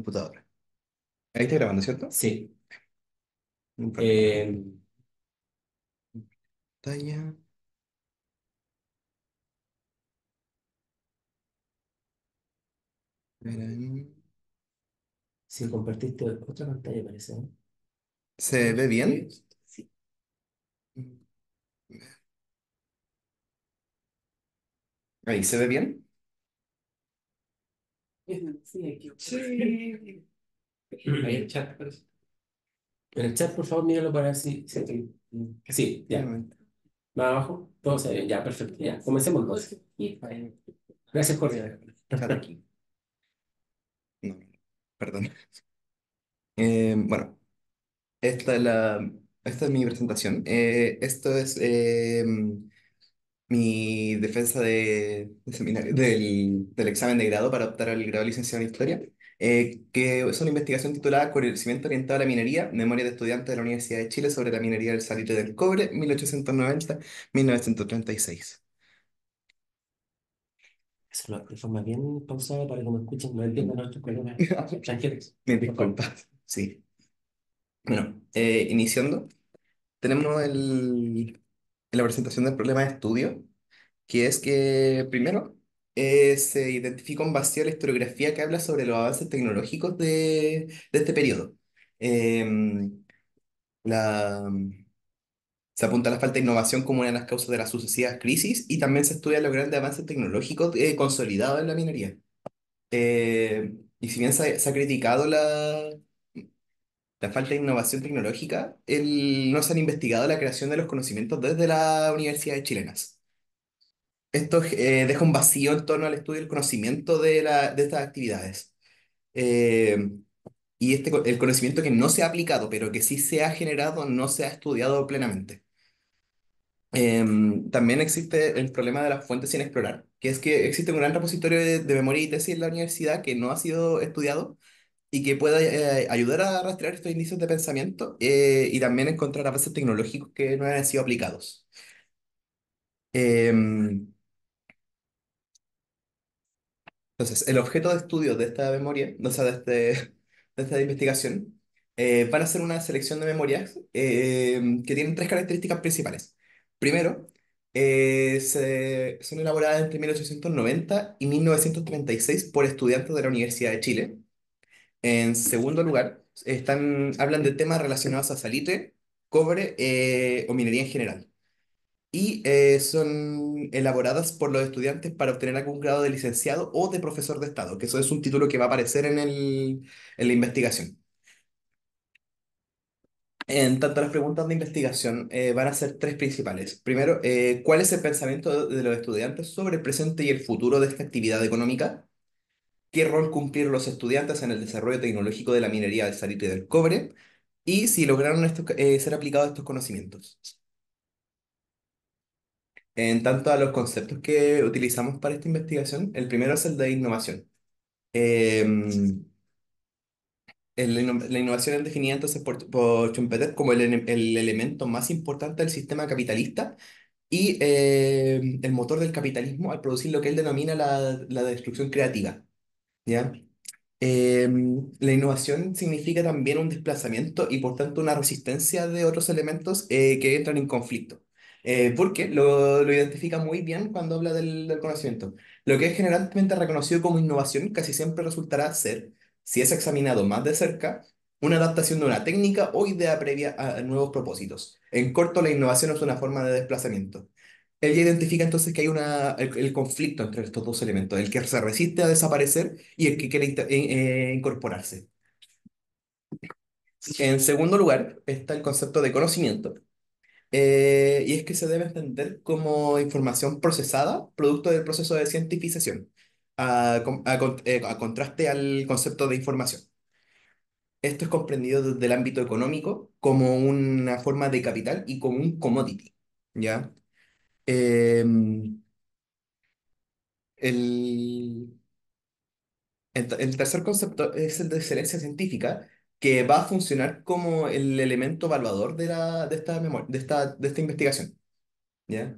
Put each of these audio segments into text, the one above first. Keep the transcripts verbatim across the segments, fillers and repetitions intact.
computadora. Ahí está grabando, ¿cierto? Sí. No importa. Eh, Pantalla. Verán. si compartiste otra pantalla, parece, ¿no? ¿Se ve bien? Sí. Ahí, ¿se ve bien? Sí, aquí. Sí. Ahí el chat, parece. En el chat, por favor, míralo para ver si... si- Sí, Un ya. momento. Más abajo. Todo se ve. Ya, perfecto. Ya. Comencemos entonces. Gracias, Jorge. Chat aquí. No, no, no. Perdón. Eh, bueno, esta es la, esta es mi presentación. Eh, esto es eh, mi defensa de, de seminario- del, del examen de grado para optar al grado de licenciado en Historia, eh, que es una investigación titulada Conocimiento orientado a la minería, memoria de estudiantes de la Universidad de Chile sobre la minería del salitre del cobre, mil ochocientos noventa-mil novecientos treinta y seis. Eso de forma bien pausada para que me escuchen, no entiendan nuestros colegas extranjeros. Mil Por favor. disculpas. Sí. Bueno, eh, iniciando, tenemos el, en la presentación del problema de estudio, que es que primero eh, se identifica un vacío en la historiografía que habla sobre los avances tecnológicos de, de este periodo. Em, la, Se apunta a la falta de innovación como una de las causas de las sucesivas crisis y también se estudian los grandes avances tecnológicos eh, consolidados en la minería. Eh, y si bien se, ha se ha criticado la, la falta de innovación tecnológica, el- no se han investigado la creación de los conocimientos desde las universidades chilenas. Esto eh, deja un vacío en torno al estudio y el conocimiento de, la, de estas actividades. Eh, y este, co- el conocimiento que no se ha aplicado, pero que sí se ha generado, no se ha estudiado plenamente. Em, también existe el problema de las fuentes sin explorar, que es que existe un gran repositorio de, de memoria y tesis en la universidad que no ha sido estudiado y que puede eh, ayudar a rastrear estos indicios de pensamiento eh, y también encontrar avances tecnológicos que no han sido aplicados. Em, Entonces, el objeto de estudio de esta memoria, o sea, de, este, de esta investigación, eh, van a ser una selección de memorias eh, que tienen tres características principales. Primero, eh, se- son elaboradas entre mil ochocientos noventa y mil novecientos treinta y seis por estudiantes de la Universidad de Chile. En segundo lugar, están, hablan de temas relacionados a salitre, cobre eh, o minería en general y eh, son elaboradas por los estudiantes para obtener algún grado de licenciado o de profesor de Estado, que eso es un título que va a aparecer en el, en la investigación. En tanto, las preguntas de investigación eh, van a ser tres principales. Primero, eh, ¿cuál es el pensamiento de los estudiantes sobre el presente y el futuro de esta actividad económica? ¿Qué rol cumplieron los estudiantes en el desarrollo tecnológico de la minería del salitre y del cobre? Y si lograron estos- eh, ser aplicados estos conocimientos. En tanto a los conceptos que utilizamos para esta investigación, el primero es el de innovación. Eh, el- la inno- la innovación es definida entonces por, por Schumpeter como el, ele- el elemento más importante del sistema capitalista y eh, el motor del capitalismo al producir lo que él denomina la, la destrucción creativa. ¿Ya? Eh, la innovación significa también un desplazamiento y por tanto una resistencia de otros elementos eh, que entran en conflicto. Eh, porque lo, lo identifica muy bien cuando habla del, del conocimiento. Lo que es generalmente reconocido como innovación casi siempre resultará ser, si es examinado más de cerca, una adaptación de una técnica o idea previa a nuevos propósitos. En corto, la innovación es una forma de desplazamiento. Ella identifica entonces que hay una, el, el conflicto entre estos dos elementos, el que se resiste a desaparecer y el que quiere inter- eh, eh, incorporarse. En segundo lugar está el concepto de conocimiento, eh, y es que se debe entender como información procesada, producto del proceso de cientificación, a, con- a con- eh, a contraste al concepto de información. Esto es comprendido desde el ámbito económico como una forma de capital y como un commodity, ¿ya? Em, el, El, t- el tercer concepto es el de excelencia científica, que va a funcionar como el elemento evaluador de, la, de, esta, memor- de, esta, de esta investigación. ¿Ya?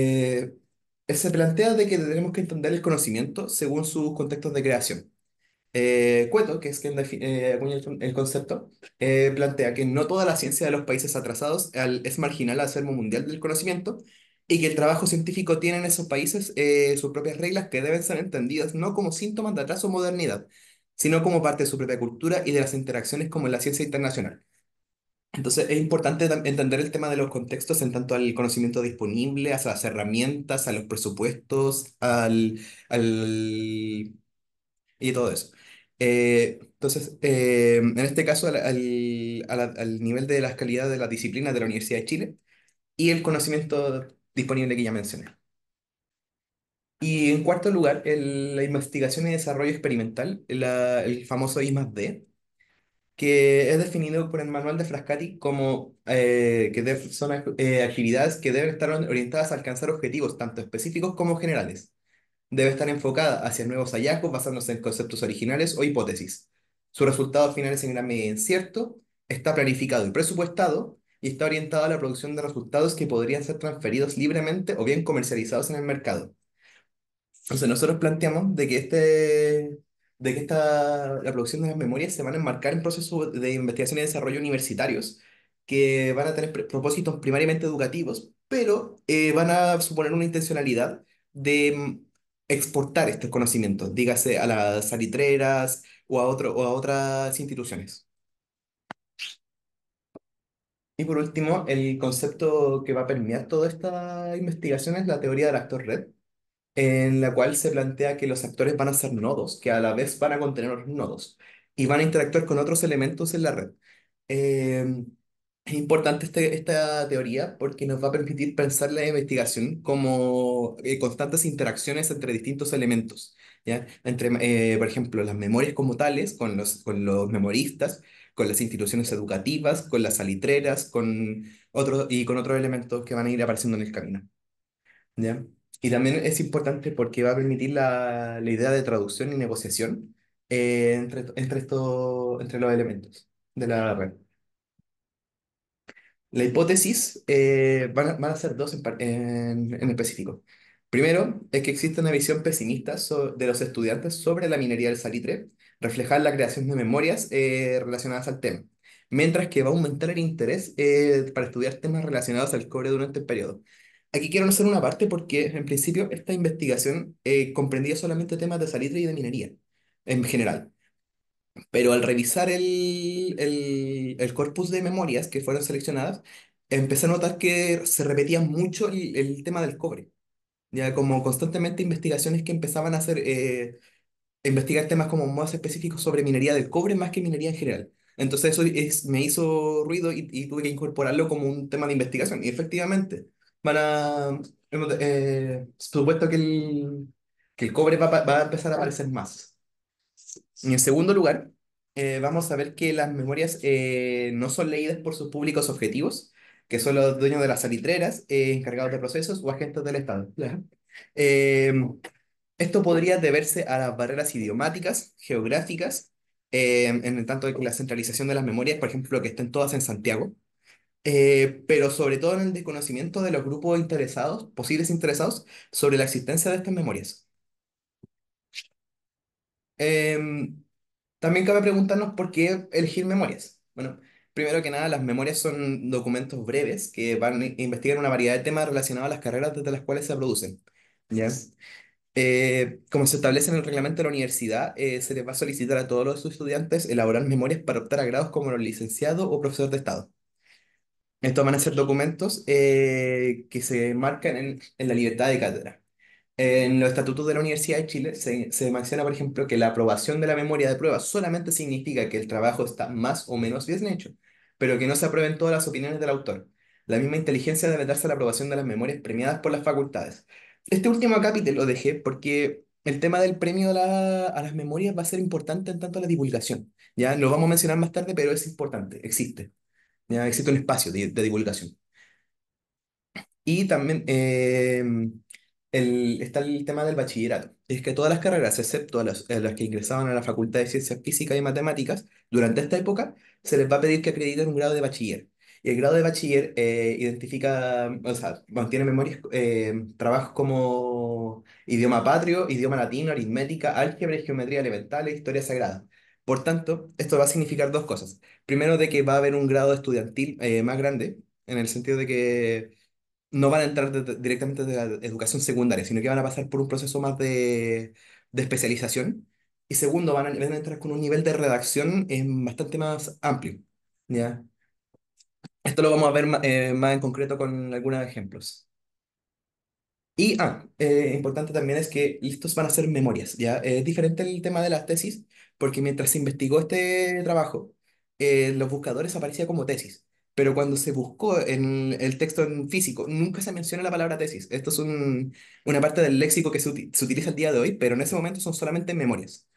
Eh, Se plantea de que tenemos que entender el conocimiento según sus contextos de creación. Eh, Cueto, que es quien defi- eh, acuña el, el concepto, eh, plantea que no toda la ciencia de los países atrasados al- es marginal al ser mundial del conocimiento y que el trabajo científico tiene en esos países eh, sus propias reglas que deben ser entendidas no como síntomas de atraso o modernidad, sino como parte de su propia cultura y de las interacciones como en la ciencia internacional. Entonces es importante tam- entender el tema de los contextos en tanto al conocimiento disponible, a las herramientas, a los presupuestos, al, al y todo eso. Eh, entonces, eh, en este caso, al, al- a la- al nivel de las calidades de las disciplinas de la Universidad de Chile y el conocimiento disponible que ya mencioné. Y en cuarto lugar, el- la investigación y desarrollo experimental, la- el famoso I más D, que es definido por el manual de Frascati como eh, que deb- son ac- eh, actividades que deben estar orientadas a alcanzar objetivos tanto específicos como generales. Debe estar enfocada hacia nuevos hallazgos basándose en conceptos originales o hipótesis. Su resultado final es en gran medida incierto, está planificado y presupuestado y está orientado a la producción de resultados que podrían ser transferidos libremente o bien comercializados en el mercado. Entonces nosotros planteamos de que este, de que esta, la producción de las memorias se van a enmarcar en procesos de investigación y desarrollo universitarios que van a tener pre- propósitos primariamente educativos, pero eh, van a suponer una intencionalidad de mm, exportar estos conocimientos, dígase a las salitreras o a, otro, o a otras instituciones. Y por último, el concepto que va a permear toda esta investigación es la teoría del actor red, en la cual se plantea que los actores van a ser nodos, que a la vez van a contener otros nodos y van a interactuar con otros elementos en la red. Eh, es importante este- esta teoría porque nos va a permitir pensar la investigación como eh, constantes interacciones entre distintos elementos, ¿ya? Entre, eh, por ejemplo, las memorias como tales, con los, con los memoristas, con las instituciones educativas, con las salitreras, con otros y con otros elementos que van a ir apareciendo en el camino. ¿Ya? Y también es importante porque va a permitir la, la idea de traducción y negociación eh, entre, entre, estos, entre los elementos de la red. La hipótesis eh, van a, van a ser dos en, par- en, en específico. Primero, es que existe una visión pesimista so- de los estudiantes sobre la minería del salitre, reflejar la creación de memorias eh, relacionadas al tema, mientras que va a aumentar el interés eh, para estudiar temas relacionados al cobre durante el periodo. Aquí quiero hacer una parte porque, en principio, esta investigación eh, comprendía solamente temas de salitre y de minería, en general. Pero al revisar el, el, el corpus de memorias que fueron seleccionadas, empecé a notar que se repetía mucho el, el tema del cobre. Ya como constantemente investigaciones que empezaban a hacer, eh, investigar temas como más específicos sobre minería del cobre más que minería en general. Entonces eso es, me hizo ruido y, y tuve que incorporarlo como un tema de investigación. Y efectivamente, van a, eh, supuesto que el, que el cobre va, a pa- va a empezar a aparecer más. Y en segundo lugar, eh, vamos a ver que las memorias eh, no son leídas por sus públicos objetivos, que son los dueños de las salitreras, eh, encargados de procesos o agentes del Estado. Ya. Eh, Esto podría deberse a las barreras idiomáticas, geográficas, eh, en tanto que la centralización de las memorias, por ejemplo, que estén todas en Santiago, eh, pero sobre todo en el desconocimiento de los grupos interesados, posibles interesados, sobre la existencia de estas memorias. Em, También cabe preguntarnos por qué elegir memorias. Bueno, primero que nada, las memorias son documentos breves que van a investigar una variedad de temas relacionados a las carreras desde las cuales se producen. ¿Ya? Eh, como se establece en el reglamento de la universidad, eh, se les va a solicitar a todos los estudiantes elaborar memorias para optar a grados como los licenciado o profesor de Estado. Estos van a ser documentos eh, que se marcan en, en la libertad de cátedra. En los estatutos de la Universidad de Chile se, se menciona, por ejemplo, que la aprobación de la memoria de prueba solamente significa que el trabajo está más o menos bien hecho, pero que no se aprueben todas las opiniones del autor. La misma inteligencia debe darse a la aprobación de las memorias premiadas por las facultades. Este último capítulo lo dejé porque el tema del premio a, la- a las memorias va a ser importante en tanto a la divulgación. Ya lo vamos a mencionar más tarde, pero es importante, existe. Ya existe un espacio de de divulgación. Y también eh, el- está el tema del bachillerato. Es que todas las carreras, excepto a las, a las que ingresaban a la Facultad de Ciencias Físicas y Matemáticas, durante esta época se les va a pedir que acrediten un grado de bachiller. Y el grado de bachiller eh, identifica, o sea, mantiene memorias, eh, trabajos como idioma patrio, idioma latino, aritmética, álgebra y geometría elemental e historia sagrada. Por tanto, esto va a significar dos cosas. Primero, de que va a haber un grado estudiantil eh, más grande, en el sentido de que no van a entrar de- de- directamente de la educación secundaria, sino que van a pasar por un proceso más de, de especialización. Y segundo, van a, van a entrar con un nivel de redacción eh, bastante más amplio. ¿Ya? Esto lo vamos a ver ma- eh, más en concreto con algunos ejemplos. Y, ah, eh, importante también es que estos van a ser memorias, ¿ya? Es diferente el tema de las tesis, porque mientras se investigó este trabajo, eh, los buscadores aparecía como tesis, pero cuando se buscó en el texto en físico, nunca se menciona la palabra tesis. Esto es un- una parte del léxico que se, uti- se utiliza el día de hoy, pero en ese momento son solamente memorias.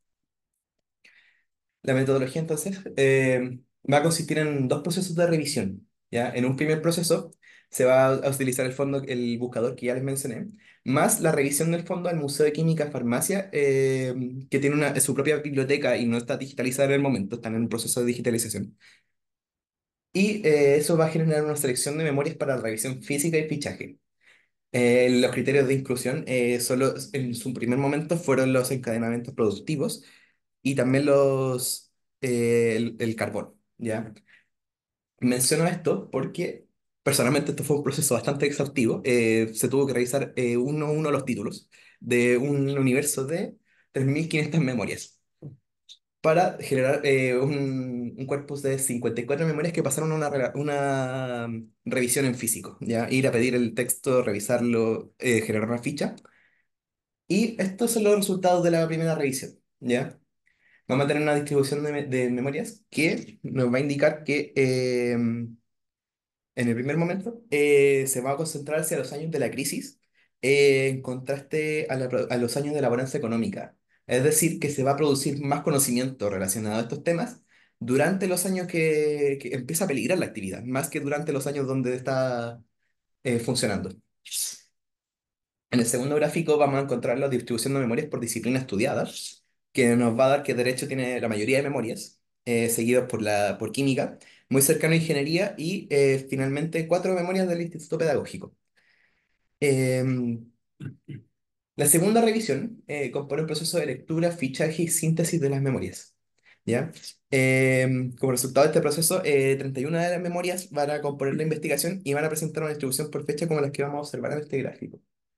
La metodología entonces eh, va a consistir en dos procesos de revisión. ¿Ya? En un primer proceso se va a utilizar el fondo, el buscador que ya les mencioné, más la revisión del fondo al Museo de Química Farmacia, eh, que tiene una, su propia biblioteca y no está digitalizada en el momento, están en un proceso de digitalización. Y eh, eso va a generar una selección de memorias para revisión física y fichaje. Eh, los criterios de inclusión eh, solo en su primer momento fueron los encadenamientos productivos y también los, eh, el, el carbón, ¿ya? Menciono esto porque personalmente esto fue un proceso bastante exhaustivo. Eh, se tuvo que revisar eh, uno a uno los títulos de un universo de tres mil quinientas memorias para generar eh, un, un corpus de cincuenta y cuatro memorias que pasaron a una, rela- una mm, revisión en físico, ¿ya? Ir a pedir el texto, revisarlo, eh, generar una ficha. Y estos son los resultados de la primera revisión, ¿ya? Vamos a tener una distribución de, me- de memorias que nos va a indicar que eh, en el primer momento eh, se va a concentrar hacia los años de la crisis eh, en contraste a, la pro- a los años de la bonanza económica. Es decir, que se va a producir más conocimiento relacionado a estos temas durante los años que, que empieza a peligrar la actividad, más que durante los años donde está eh, funcionando. En el segundo gráfico vamos a encontrar la distribución de memorias por disciplina estudiada, que nos va a dar que derecho tiene la mayoría de memorias, eh, seguidos por, la, por química, muy cercano a ingeniería y eh, finalmente cuatro memorias del Instituto Pedagógico. Em, la segunda revisión eh, compone un proceso de lectura, fichaje y síntesis de las memorias. ¿Ya? Em, como resultado de este proceso, eh, treinta y una de las memorias van a componer la investigación y van a presentar una distribución por fecha como las que vamos a observar en este gráfico.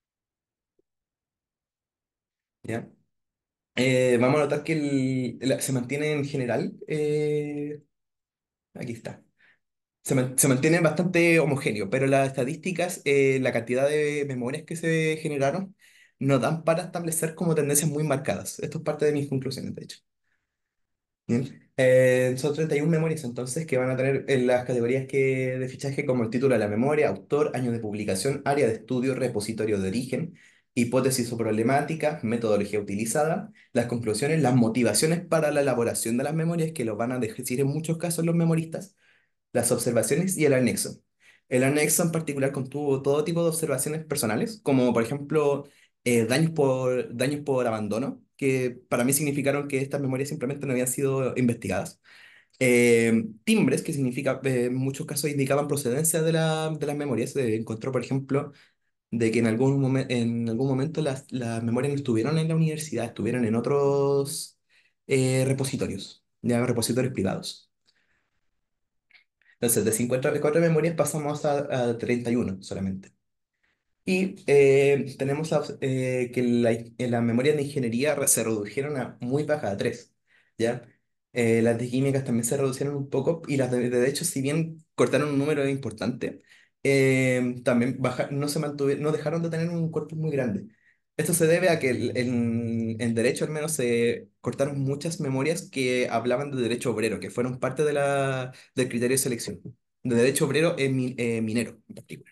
¿Ya? Eh, vamos a notar que el- la- se mantiene en general, eh, aquí está, se, man- se mantiene bastante homogéneo, pero las estadísticas, eh, la cantidad de memorias que se generaron, no dan para establecer como tendencias muy marcadas. Esto es parte de mis conclusiones, de hecho. Bien. Eh, son treinta y una memorias entonces que van a tener en las categorías que, de fichaje como el título de la memoria, autor, año de publicación, área de estudio, repositorio de origen, hipótesis o problemática, metodología utilizada, las conclusiones, las motivaciones para la elaboración de las memorias que lo van a decir en muchos casos los memoristas, las observaciones y el anexo. El anexo en particular contuvo todo tipo de observaciones personales, como por ejemplo eh, daños por, daños por abandono, que para mí significaron que estas memorias simplemente no habían sido investigadas. Eh, timbres, que significa, eh, en muchos casos indicaban procedencia de, la- de las memorias. Se encontró, por ejemplo, de que en algún, momen- en algún momento las, las memorias no estuvieron en la universidad, estuvieron en otros eh, repositorios, ya repositorios privados. Entonces, de cincuenta y cuatro memorias pasamos a, a treinta y uno solamente. Y eh, tenemos la op- eh, que la, en las memorias de ingeniería re- se redujeron a muy baja, a tres, ¿ya? Eh, las de químicas también se reducieron un poco y las de, de hecho, si bien cortaron un número importante, eh, también baja- no se mantuvieron, no dejaron de tener un cuerpo muy grande. Esto se debe a que el- en, en derecho al menos se cortaron muchas memorias que hablaban de derecho obrero, que fueron parte de la, del criterio de selección, de derecho obrero en mi- eh, minero en particular.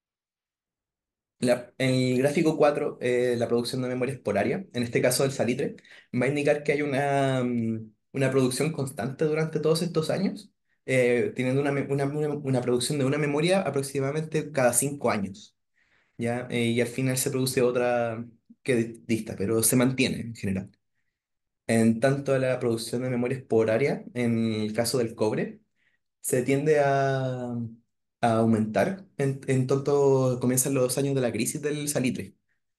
La- en el gráfico cuatro, eh, la producción de memoria esporárea, en este caso el salitre, va a indicar que hay una, mm, una producción constante durante todos estos años, eh, teniendo una, me- una, una- una producción de una memoria aproximadamente cada cinco años, ¿ya? Eh, y al final se produce otra que di- dista, pero se mantiene en general. En tanto a la producción de memoria esporárea, en el caso del cobre, se tiende a, a aumentar en, en tanto comienzan los años de la crisis del salitre.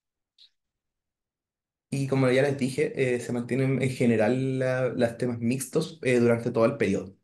Y como ya les dije, eh, se mantienen en general la- los temas mixtos eh, durante todo el periodo.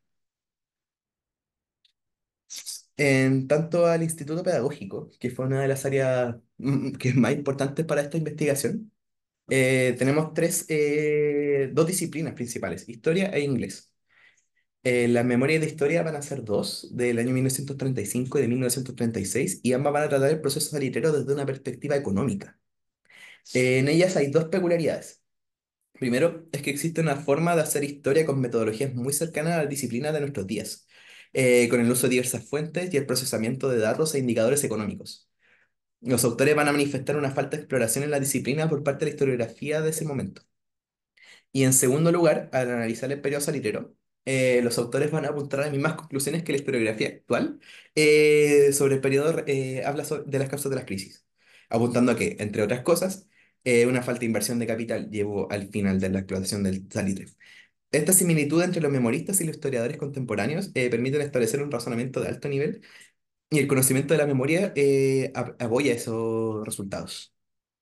En tanto al Instituto Pedagógico, que fue una de las áreas mm, que es más importantes para esta investigación, eh, tenemos tres, eh, dos disciplinas principales, historia e inglés. Eh, las memorias de historia van a ser dos, del año mil novecientos treinta y cinco y de mil novecientos treinta y seis, y ambas van a tratar el proceso salitrero desde una perspectiva económica. Eh, en ellas hay dos peculiaridades. Primero, es que existe una forma de hacer historia con metodologías muy cercanas a la disciplina de nuestros días, eh, con el uso de diversas fuentes y el procesamiento de datos e indicadores económicos. Los autores van a manifestar una falta de exploración en la disciplina por parte de la historiografía de ese momento. Y en segundo lugar, al analizar el periodo salitero, eh, los autores van a apuntar a las mismas conclusiones que la historiografía actual eh, sobre el periodo eh, habla so- de las causas de las crisis, apuntando a que, entre otras cosas, eh, una falta de inversión de capital llevó al final de la explotación del salitre. Esta similitud entre los memoristas y los historiadores contemporáneos eh, permiten establecer un razonamiento de alto nivel y el conocimiento de la memoria eh, ap- apoya esos resultados.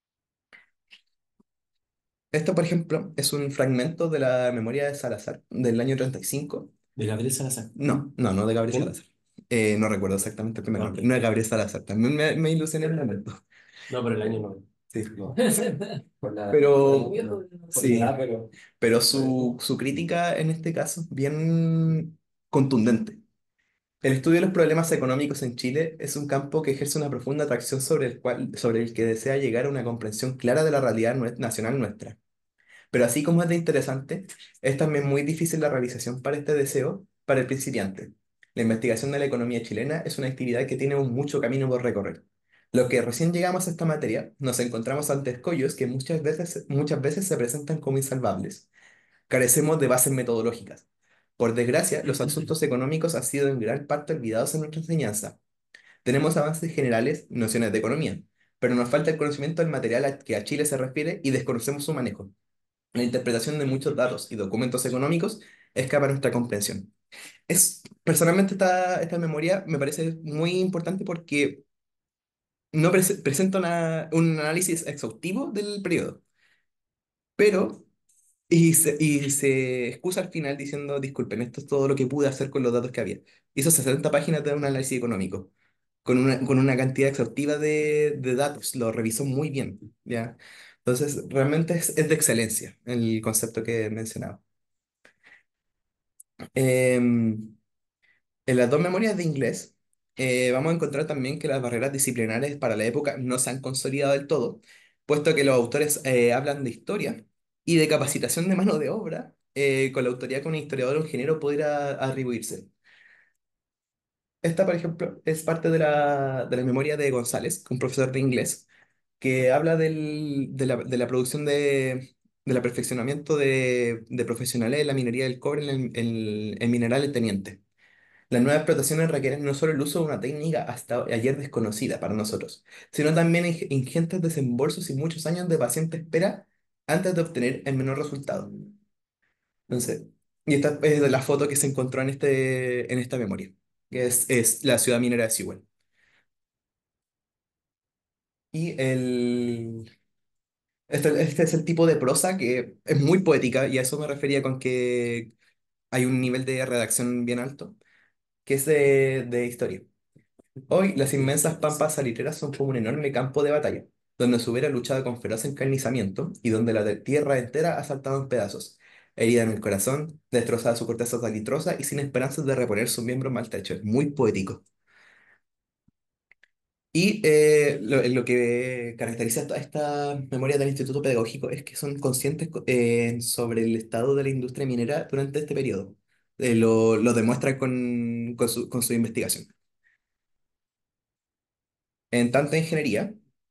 Esto, por ejemplo, es un fragmento de la memoria de Salazar del año treinta y cinco. De Gabriel Salazar. No, no, no de Gabriel ¿Quién? Salazar. Eh, no recuerdo exactamente el primer Ok. nombre. No es Gabriel Salazar. También me, me ilusioné en el momento. No, pero el año no. Sí. No. Por la, Pero, no. Por la sí, edad, pero. pero su, su crítica en este caso, bien contundente. El estudio de los problemas económicos en Chile es un campo que ejerce una profunda atracción sobre el cual, sobre el que desea llegar a una comprensión clara de la realidad nue- nacional nuestra. Pero así como es de interesante, es también muy difícil la realización para este deseo para el principiante. La investigación de la economía chilena es una actividad que tiene un mucho camino por recorrer. Los que recién llegamos a esta materia nos encontramos ante escollos que muchas veces, muchas veces se presentan como insalvables. Carecemos de bases metodológicas. Por desgracia, los asuntos económicos han sido en gran parte olvidados en nuestra enseñanza. Tenemos avances generales, nociones de economía, pero nos falta el conocimiento del material a que a Chile se refiere y desconocemos su manejo. La interpretación de muchos datos y documentos económicos escapa a nuestra comprensión. Es, personalmente esta, esta memoria me parece muy importante porque no prese- presenta una- un análisis exhaustivo del periodo, pero y se, y se excusa al final diciendo, disculpen, esto es todo lo que pude hacer con los datos que había. Hizo sesenta páginas de un análisis económico, con una, con una cantidad exhaustiva de, de datos, lo revisó muy bien, ¿ya? Entonces, realmente es, es de excelencia el concepto que he mencionado. Em, en las dos memorias de inglés, eh, vamos a encontrar también que las barreras disciplinares para la época no se han consolidado del todo, puesto que los autores eh, hablan de historia y de capacitación de mano de obra, eh, con la autoría que un historiador o ingeniero pudiera atribuirse. Esta, por ejemplo, es parte de la, de la memoria de González, un profesor de inglés, que habla del- de la, de la producción de, del perfeccionamiento de, de profesionales de la minería del cobre en el, en el mineral El Teniente. Las nuevas explotaciones requieren no solo el uso de una técnica hasta ayer desconocida para nosotros, sino también ing- ingentes desembolsos y muchos años de paciente espera antes de obtener el menor resultado. Entonces, y esta es de la foto que se encontró en, este, en esta memoria, que es, es la ciudad minera de Sewell. Y el, este, este es el tipo de prosa que es muy poética, y a eso me refería con que hay un nivel de redacción bien alto, que es de, de historia. Hoy, las inmensas pampas salitreras son como un enorme campo de batalla, donde se hubiera luchado con feroz encarnizamiento y donde la de- tierra entera ha saltado en pedazos, herida en el corazón, destrozada su corteza salitrosa y sin esperanzas de reponer sus miembros maltrechos. Es muy poético. Y eh, lo, lo que caracteriza a esta memoria del Instituto Pedagógico es que son conscientes co- eh, sobre el estado de la industria minera durante este periodo. Eh, lo, lo demuestran con, con su, con su investigación. En tanta ingeniería,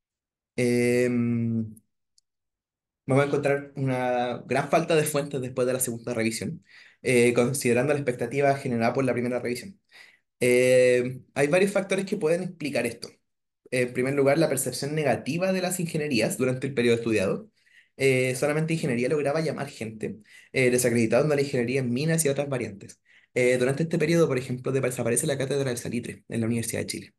em, vamos a encontrar una gran falta de fuentes después de la segunda revisión, eh, considerando la expectativa generada por la primera revisión. Eh, hay varios factores que pueden explicar esto. En primer lugar, la percepción negativa de las ingenierías durante el periodo estudiado. Eh, solamente ingeniería lograba llamar gente, eh, desacreditando la ingeniería en minas y otras variantes. Eh, durante este periodo, por ejemplo, de- desaparece la cátedra del salitre en la Universidad de Chile.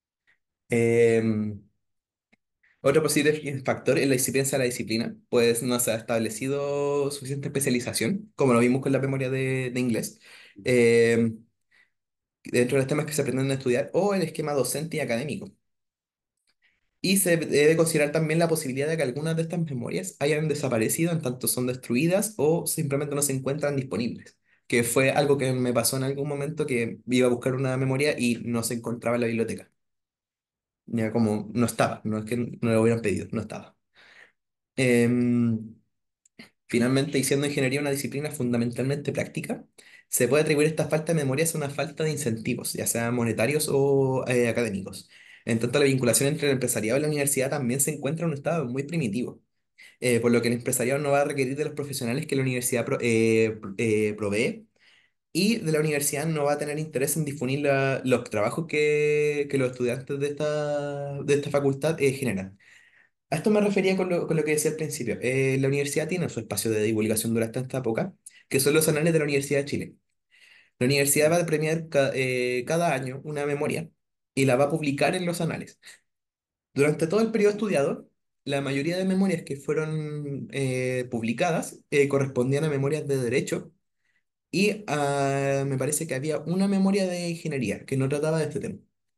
Em, Otro posible factor es la incipiencia de la disciplina, pues no se ha establecido suficiente especialización, como lo vimos con la memoria de, de inglés, eh, dentro de los temas que se pretenden estudiar, o el esquema docente y académico. Y se debe considerar también la posibilidad de que algunas de estas memorias hayan desaparecido en tanto son destruidas o simplemente no se encuentran disponibles, que fue algo que me pasó en algún momento que iba a buscar una memoria y no se encontraba en la biblioteca. Ya como no estaba, no es que no lo hubieran pedido, no estaba. Em, Finalmente, y siendo ingeniería una disciplina fundamentalmente práctica, se puede atribuir esta falta de memoria a una falta de incentivos, ya sean monetarios o eh, académicos. En tanto, la vinculación entre el empresariado y la universidad también se encuentra en un estado muy primitivo, eh, por lo que el empresariado no va a requerir de los profesionales que la universidad pro- eh, pr- eh, provee y de la universidad no va a tener interés en difundir la- los trabajos que, que los estudiantes de esta, de esta facultad eh, generan. A esto me refería con lo, con lo que decía al principio. Eh, la universidad tiene su espacio de divulgación durante esta época, que son los anales de la Universidad de Chile. La universidad va a premiar ca- eh, cada año una memoria y la va a publicar en los anales. Durante todo el periodo estudiado, la mayoría de memorias que fueron eh, publicadas eh, correspondían a memorias de derecho y ah, me parece que había una memoria de ingeniería que no trataba de este tema.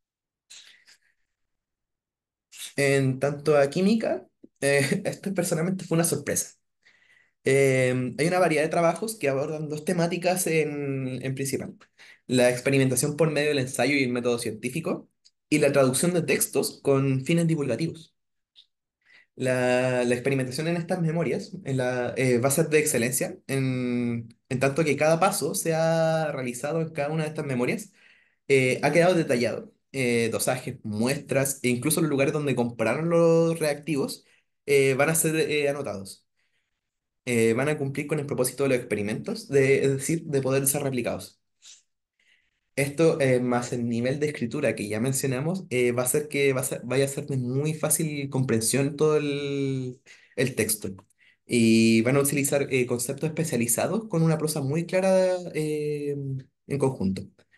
En tanto a química, eh, esto personalmente fue una sorpresa. Eh, hay una variedad de trabajos que abordan dos temáticas en, en principal: la experimentación por medio del ensayo y el método científico, y la traducción de textos con fines divulgativos. La, la experimentación en estas memorias en la, eh, va a ser de excelencia, en, en tanto que cada paso se ha realizado en cada una de estas memorias eh, ha quedado detallado. Eh, dosajes, muestras e incluso los lugares donde compraron los reactivos eh, van a ser eh, anotados. Eh, van a cumplir con el propósito de los experimentos, de, es decir, de poder ser replicados. Esto, eh, más el nivel de escritura que ya mencionamos, eh, va a hacer que va a ser- vaya a ser de muy fácil comprensión todo el, el texto. Y van a utilizar eh, conceptos especializados con una prosa muy clara eh, en conjunto.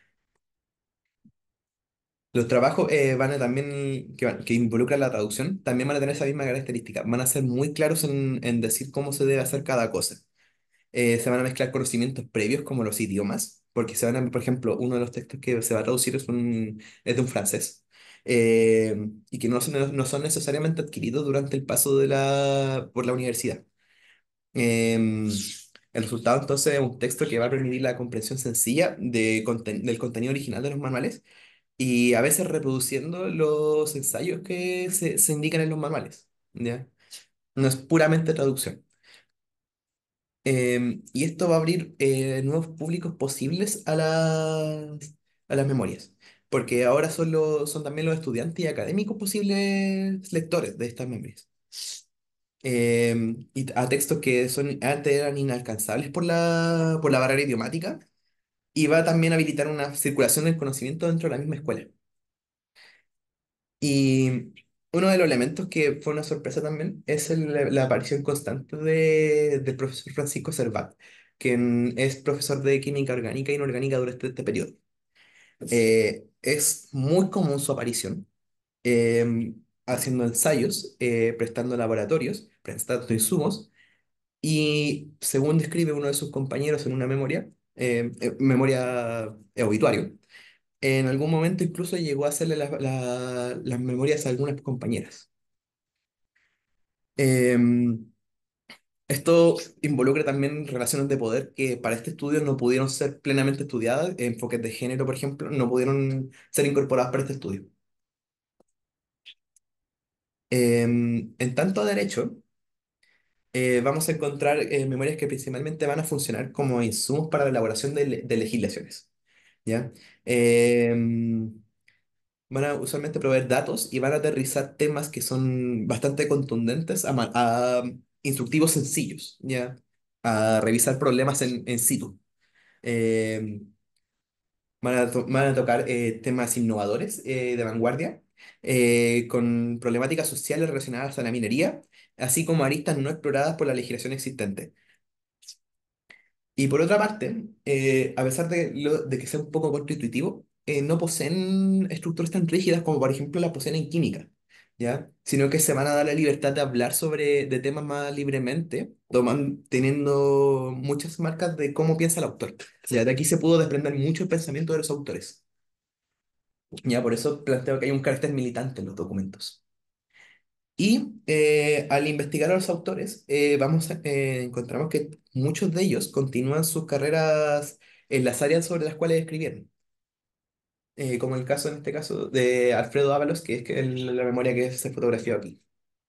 Los trabajos eh, van a también, que, van- que involucran la traducción, también van a tener esa misma característica. Van a ser muy claros en, en decir cómo se debe hacer cada cosa. Eh, se van a mezclar conocimientos previos como los idiomas, porque se van a, por ejemplo, uno de los textos que se va a traducir es, un, es de un francés, eh, y que no son, no son necesariamente adquiridos durante el paso de la, por la universidad. Em, el resultado entonces es un texto que va a permitir la comprensión sencilla de, conten- del contenido original de los manuales y a veces reproduciendo los ensayos que se, se indican en los manuales, ¿ya? No es puramente traducción. Em, y esto va a abrir eh, nuevos públicos posibles a las, a las memorias, porque ahora son, los, son también los estudiantes y académicos posibles lectores de estas memorias. Em, y a textos que son, antes eran inalcanzables por la, por la barrera idiomática, y va también a habilitar una circulación del conocimiento dentro de la misma escuela. Y uno de los elementos que fue una sorpresa también es el- la aparición constante de, del profesor Francisco Servat, quien es profesor de química orgánica e inorgánica durante este periodo. Eh, es muy común su aparición, eh, haciendo ensayos, eh, prestando laboratorios, prestando insumos, y según describe uno de sus compañeros en una memoria, eh, eh, memoria eh, obituario, en algún momento incluso llegó a hacerle la- la- las memorias a algunas compañeras. Em, Esto involucra también relaciones de poder que para este estudio no pudieron ser plenamente estudiadas. Enfoques de género, por ejemplo, no pudieron ser incorporados para este estudio. Em, en tanto a derecho, eh, vamos a encontrar eh, memorias que principalmente van a funcionar como insumos para la elaboración de, le- de legislaciones. ¿Ya? Em, Van a usualmente proveer datos y van a aterrizar temas que son bastante contundentes a, ma- a instructivos sencillos, ¿ya? A revisar problemas en, en situ. Eh, van a, to- van a tocar eh, temas innovadores eh, de vanguardia, eh, con problemáticas sociales relacionadas a la minería, así como aristas no exploradas por la legislación existente. Y por otra parte, eh, a pesar de, lo- de que sea un poco constitutivo, eh, no poseen estructuras tan rígidas como por ejemplo las poseen en química, ¿ya? Sino que se van a dar la libertad de hablar sobre de temas más libremente, toman, teniendo muchas marcas de cómo piensa el autor. Ya de aquí se pudo desprender mucho el pensamiento de los autores. Ya por eso planteo que hay un carácter militante en los documentos. Y eh, al investigar a los autores, eh, vamos a- eh, encontramos que muchos de ellos continúan sus carreras en las áreas sobre las cuales escribieron. Eh, como el caso, en este caso, de Alfredo Ábalos, que es que el- la memoria que se fotografió aquí.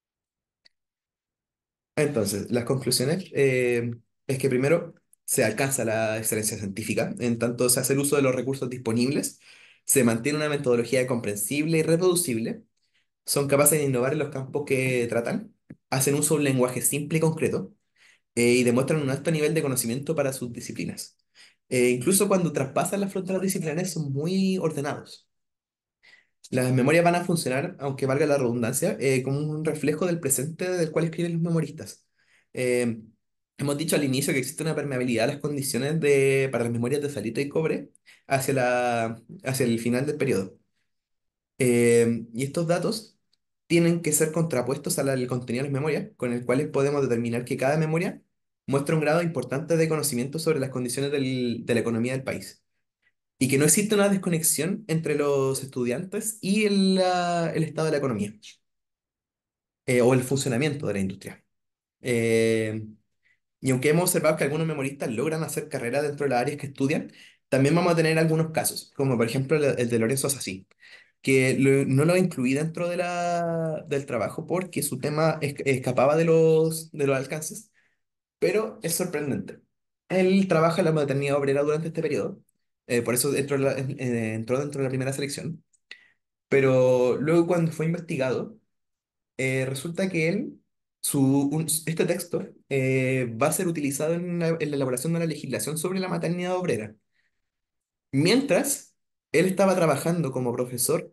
Entonces, las conclusiones eh, es que primero se alcanza la excelencia científica, en tanto se hace el uso de los recursos disponibles, se mantiene una metodología comprensible y reproducible, son capaces de innovar en los campos que tratan, hacen uso de un lenguaje simple y concreto, eh, y demuestran un alto nivel de conocimiento para sus disciplinas. Eh, incluso cuando traspasan las fronteras disciplinarias son muy ordenados. Las memorias van a funcionar, aunque valga la redundancia, eh, como un reflejo del presente del cual escriben los memoristas. Eh, Hemos dicho al inicio que existe una permeabilidad a las condiciones de, para las memorias de salita y cobre hacia, la, hacia el final del periodo. Eh, y estos datos tienen que ser contrapuestos al contenido de las memorias, con el cual podemos determinar que cada memoria muestra un grado importante de conocimiento sobre las condiciones del- de la economía del país. Y que no existe una desconexión entre los estudiantes y el, la- el estado de la economía, eh, o el funcionamiento de la industria. Eh, y aunque hemos observado que algunos memoristas logran hacer carrera dentro de las áreas que estudian, también vamos a tener algunos casos, como por ejemplo el, el de Lorenzo Sassi, que lo- no lo incluí dentro de la, del trabajo porque su tema es- escapaba de los, de los alcances, pero es sorprendente. Él trabaja en la maternidad obrera durante este periodo, eh, por eso entró, en la- en- eh, entró dentro de la primera selección, pero luego cuando fue investigado, eh, resulta que él, su, un- este texto eh, va a ser utilizado en la, en la elaboración de una legislación sobre la maternidad obrera, mientras él estaba trabajando como profesor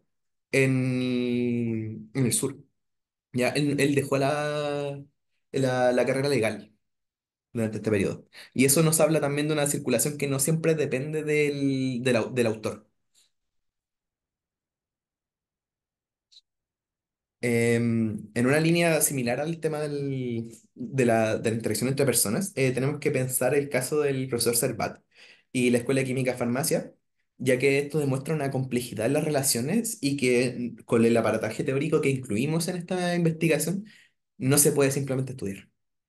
en, en el sur. Ya, él, él dejó la, la, la carrera legal durante este periodo. Y eso nos habla también de una circulación que no siempre depende del, del, au- del autor. Em, en una línea similar al tema del- de la, de la interacción entre personas, eh, tenemos que pensar el caso del profesor Servat y la Escuela de Química Farmacia, ya que esto demuestra una complejidad en las relaciones y que mm, con el aparataje teórico que incluimos en esta investigación no se puede simplemente estudiar.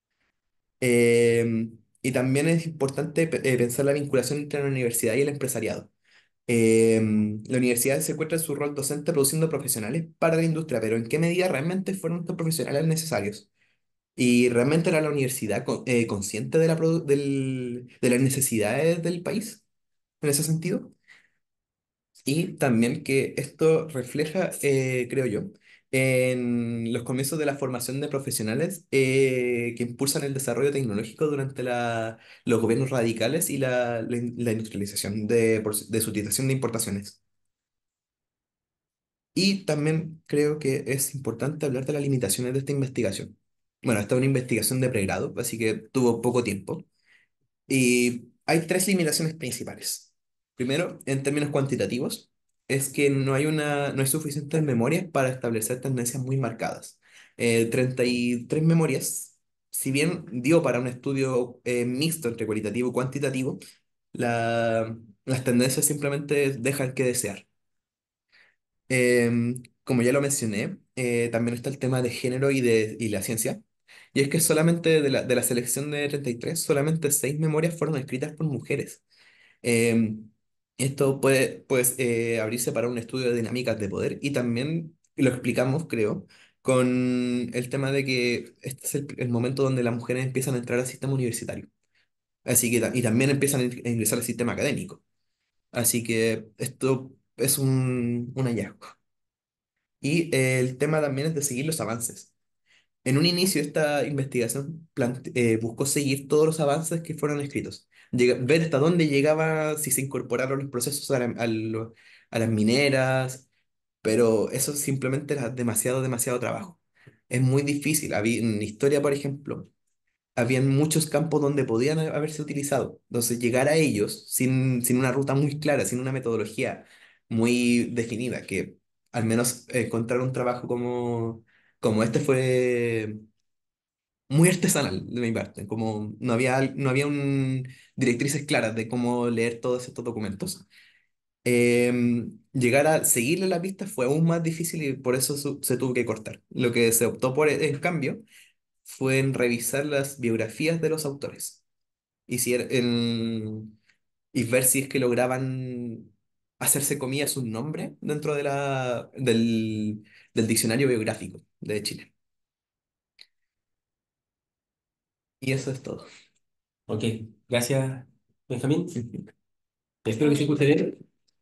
Em, y también es importante pe- eh, pensar la vinculación entre la universidad y el empresariado. Em, la universidad se encuentra en su rol docente produciendo profesionales para la industria, pero ¿en qué medida realmente fueron estos profesionales necesarios? ¿Y realmente era la universidad co- eh, consciente de, la produ- del- de las necesidades del país en ese sentido? Y también que esto refleja, eh, creo yo, en los comienzos de la formación de profesionales eh, que impulsan el desarrollo tecnológico durante la- los gobiernos radicales y la, la in- la industrialización de, por- de su utilización de importaciones. Y también creo que es importante hablar de las limitaciones de esta investigación. Bueno, esta es una investigación de pregrado, así que tuvo poco tiempo. Y hay tres limitaciones principales. Primero, en términos cuantitativos, es que no hay una, no hay suficientes memorias para establecer tendencias muy marcadas. Eh, treinta y tres memorias, si bien dio para un estudio eh, mixto entre cualitativo y cuantitativo, la- las tendencias simplemente dejan que desear. Em, como ya lo mencioné, eh, también está el tema de género y de y la ciencia. Y es que solamente de la, de la selección de treinta y tres solamente seis memorias fueron escritas por mujeres. Em, Esto puede pues, eh, abrirse para un estudio de dinámicas de poder y también lo explicamos, creo, con el tema de que este es el, el momento donde las mujeres empiezan a entrar al sistema universitario. Así que, ta- y también empiezan a in- a ingresar al sistema académico. Así que esto es un, un hallazgo. Y eh, el tema también es de seguir los avances. En un inicio, esta investigación plante- eh, buscó seguir todos los avances que fueron escritos, Llega- ver hasta dónde llegaba, si se incorporaron los procesos a, la- a lo- a las mineras, pero eso simplemente era demasiado, demasiado trabajo. Es muy difícil. Había, en historia, por ejemplo, habían muchos campos donde podían ha- haberse utilizado. Entonces, llegar a ellos sin, sin una ruta muy clara, sin una metodología muy definida, que al menos encontrar un trabajo como, como este fue muy artesanal de mi parte, como no había, no había un, directrices claras de cómo leer todos estos documentos. Em, llegar a seguirle la pista fue aún más difícil y por eso su- se tuvo que cortar. Lo que se optó por, en cambio, fue en revisar las biografías de los autores y, si er- en- y ver si es que lograban hacerse comillas un nombre dentro de la, del, del diccionario biográfico de Chile. Y eso es todo. Ok, gracias, Benjamín. Espero que se escuche bien.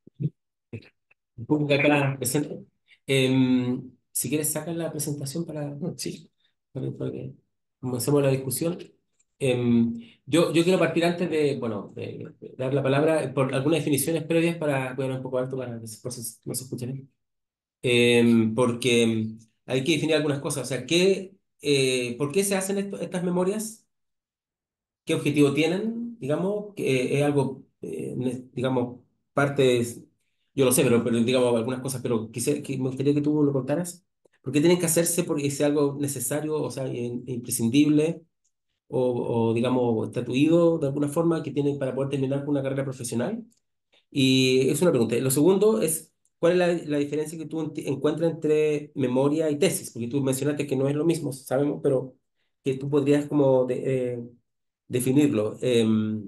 Un poco que acá la presento. Em, si quieres, saca la presentación para, sí, para, para que comencemos la discusión. Em, yo, yo quiero partir antes de, bueno, de, de dar la palabra por algunas definiciones previas para, voy a hablar un poco alto para que se, por si no se escuche bien. Em, porque em, hay que definir algunas cosas. O sea, ¿qué, eh, ¿por qué se hacen esto- estas memorias? ¿Qué objetivo tienen? Digamos, que es algo, eh, ne- digamos, parte, es- yo lo sé, pero, pero digamos algunas cosas, pero quisiera, que me gustaría que tú lo contaras. ¿Por qué tienen que hacerse? Porque es algo necesario, o sea, in- imprescindible, o, o digamos, estatuido de alguna forma que tienen para poder terminar con una carrera profesional. Y es una pregunta. Lo segundo es, ¿cuál es la, la diferencia que tú enti- encuentras entre memoria y tesis? Porque tú mencionaste que no es lo mismo, sabemos, pero que tú podrías como de- eh, definirlo. Em,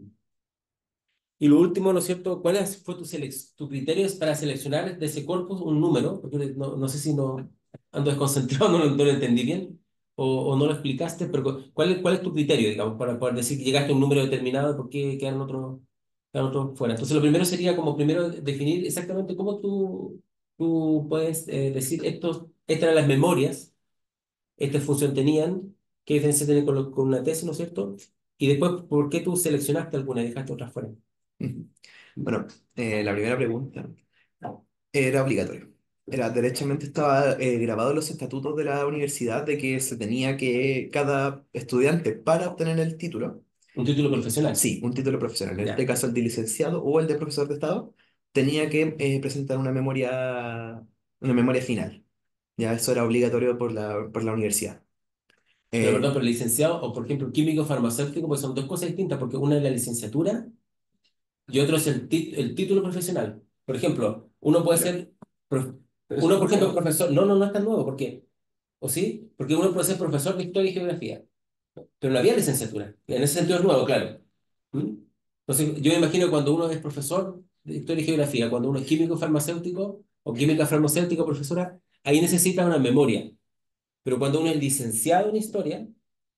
y lo último, ¿no es cierto? ¿Cuál es- fue tu, selec- tu criterio para seleccionar de ese corpus un número? Porque no, no sé si no ando desconcentrado, no, lo no lo entendí bien, o, o no lo explicaste, pero cu- ¿cuál, es- cuál es tu criterio, digamos, para poder decir que llegaste a un número determinado y por qué quedaron otros quedaron otros fuera? Entonces, lo primero sería como primero definir exactamente cómo tú, tú puedes eh, decir estos, estas eran las memorias, esta función tenían, qué diferencia tienen con, lo- con una tesis, ¿no es cierto? Y después, ¿por qué tú seleccionaste alguna y dejaste otras fuera? Ujú. Bueno, eh, la primera pregunta era obligatorio. Era, derechamente estaba eh, grabado en los estatutos de la universidad de que se tenía que, cada estudiante para obtener el título, Un título profesional. sí, un título profesional, en este Ya. caso el de licenciado o el de profesor de Estado, tenía que eh, presentar una memoria, una memoria final. Ya eso era obligatorio por la, por la universidad. Pero Eh, perdón, pero licenciado o por ejemplo químico farmacéutico, pues son dos cosas distintas, porque una es la licenciatura y otro es el, tit- el título profesional. Por ejemplo, uno puede claro. ser, prof- uno por ejemplo profesor, no, no, no es tan nuevo, porque, ¿o sí? Porque uno puede ser profesor de historia y geografía, pero no había licenciatura. En ese sentido es nuevo, claro. ¿Mm? Entonces, yo me imagino que cuando uno es profesor de historia y geografía, cuando uno es químico farmacéutico o química farmacéutica, profesora, ahí necesita una memoria. Pero cuando uno es licenciado en historia,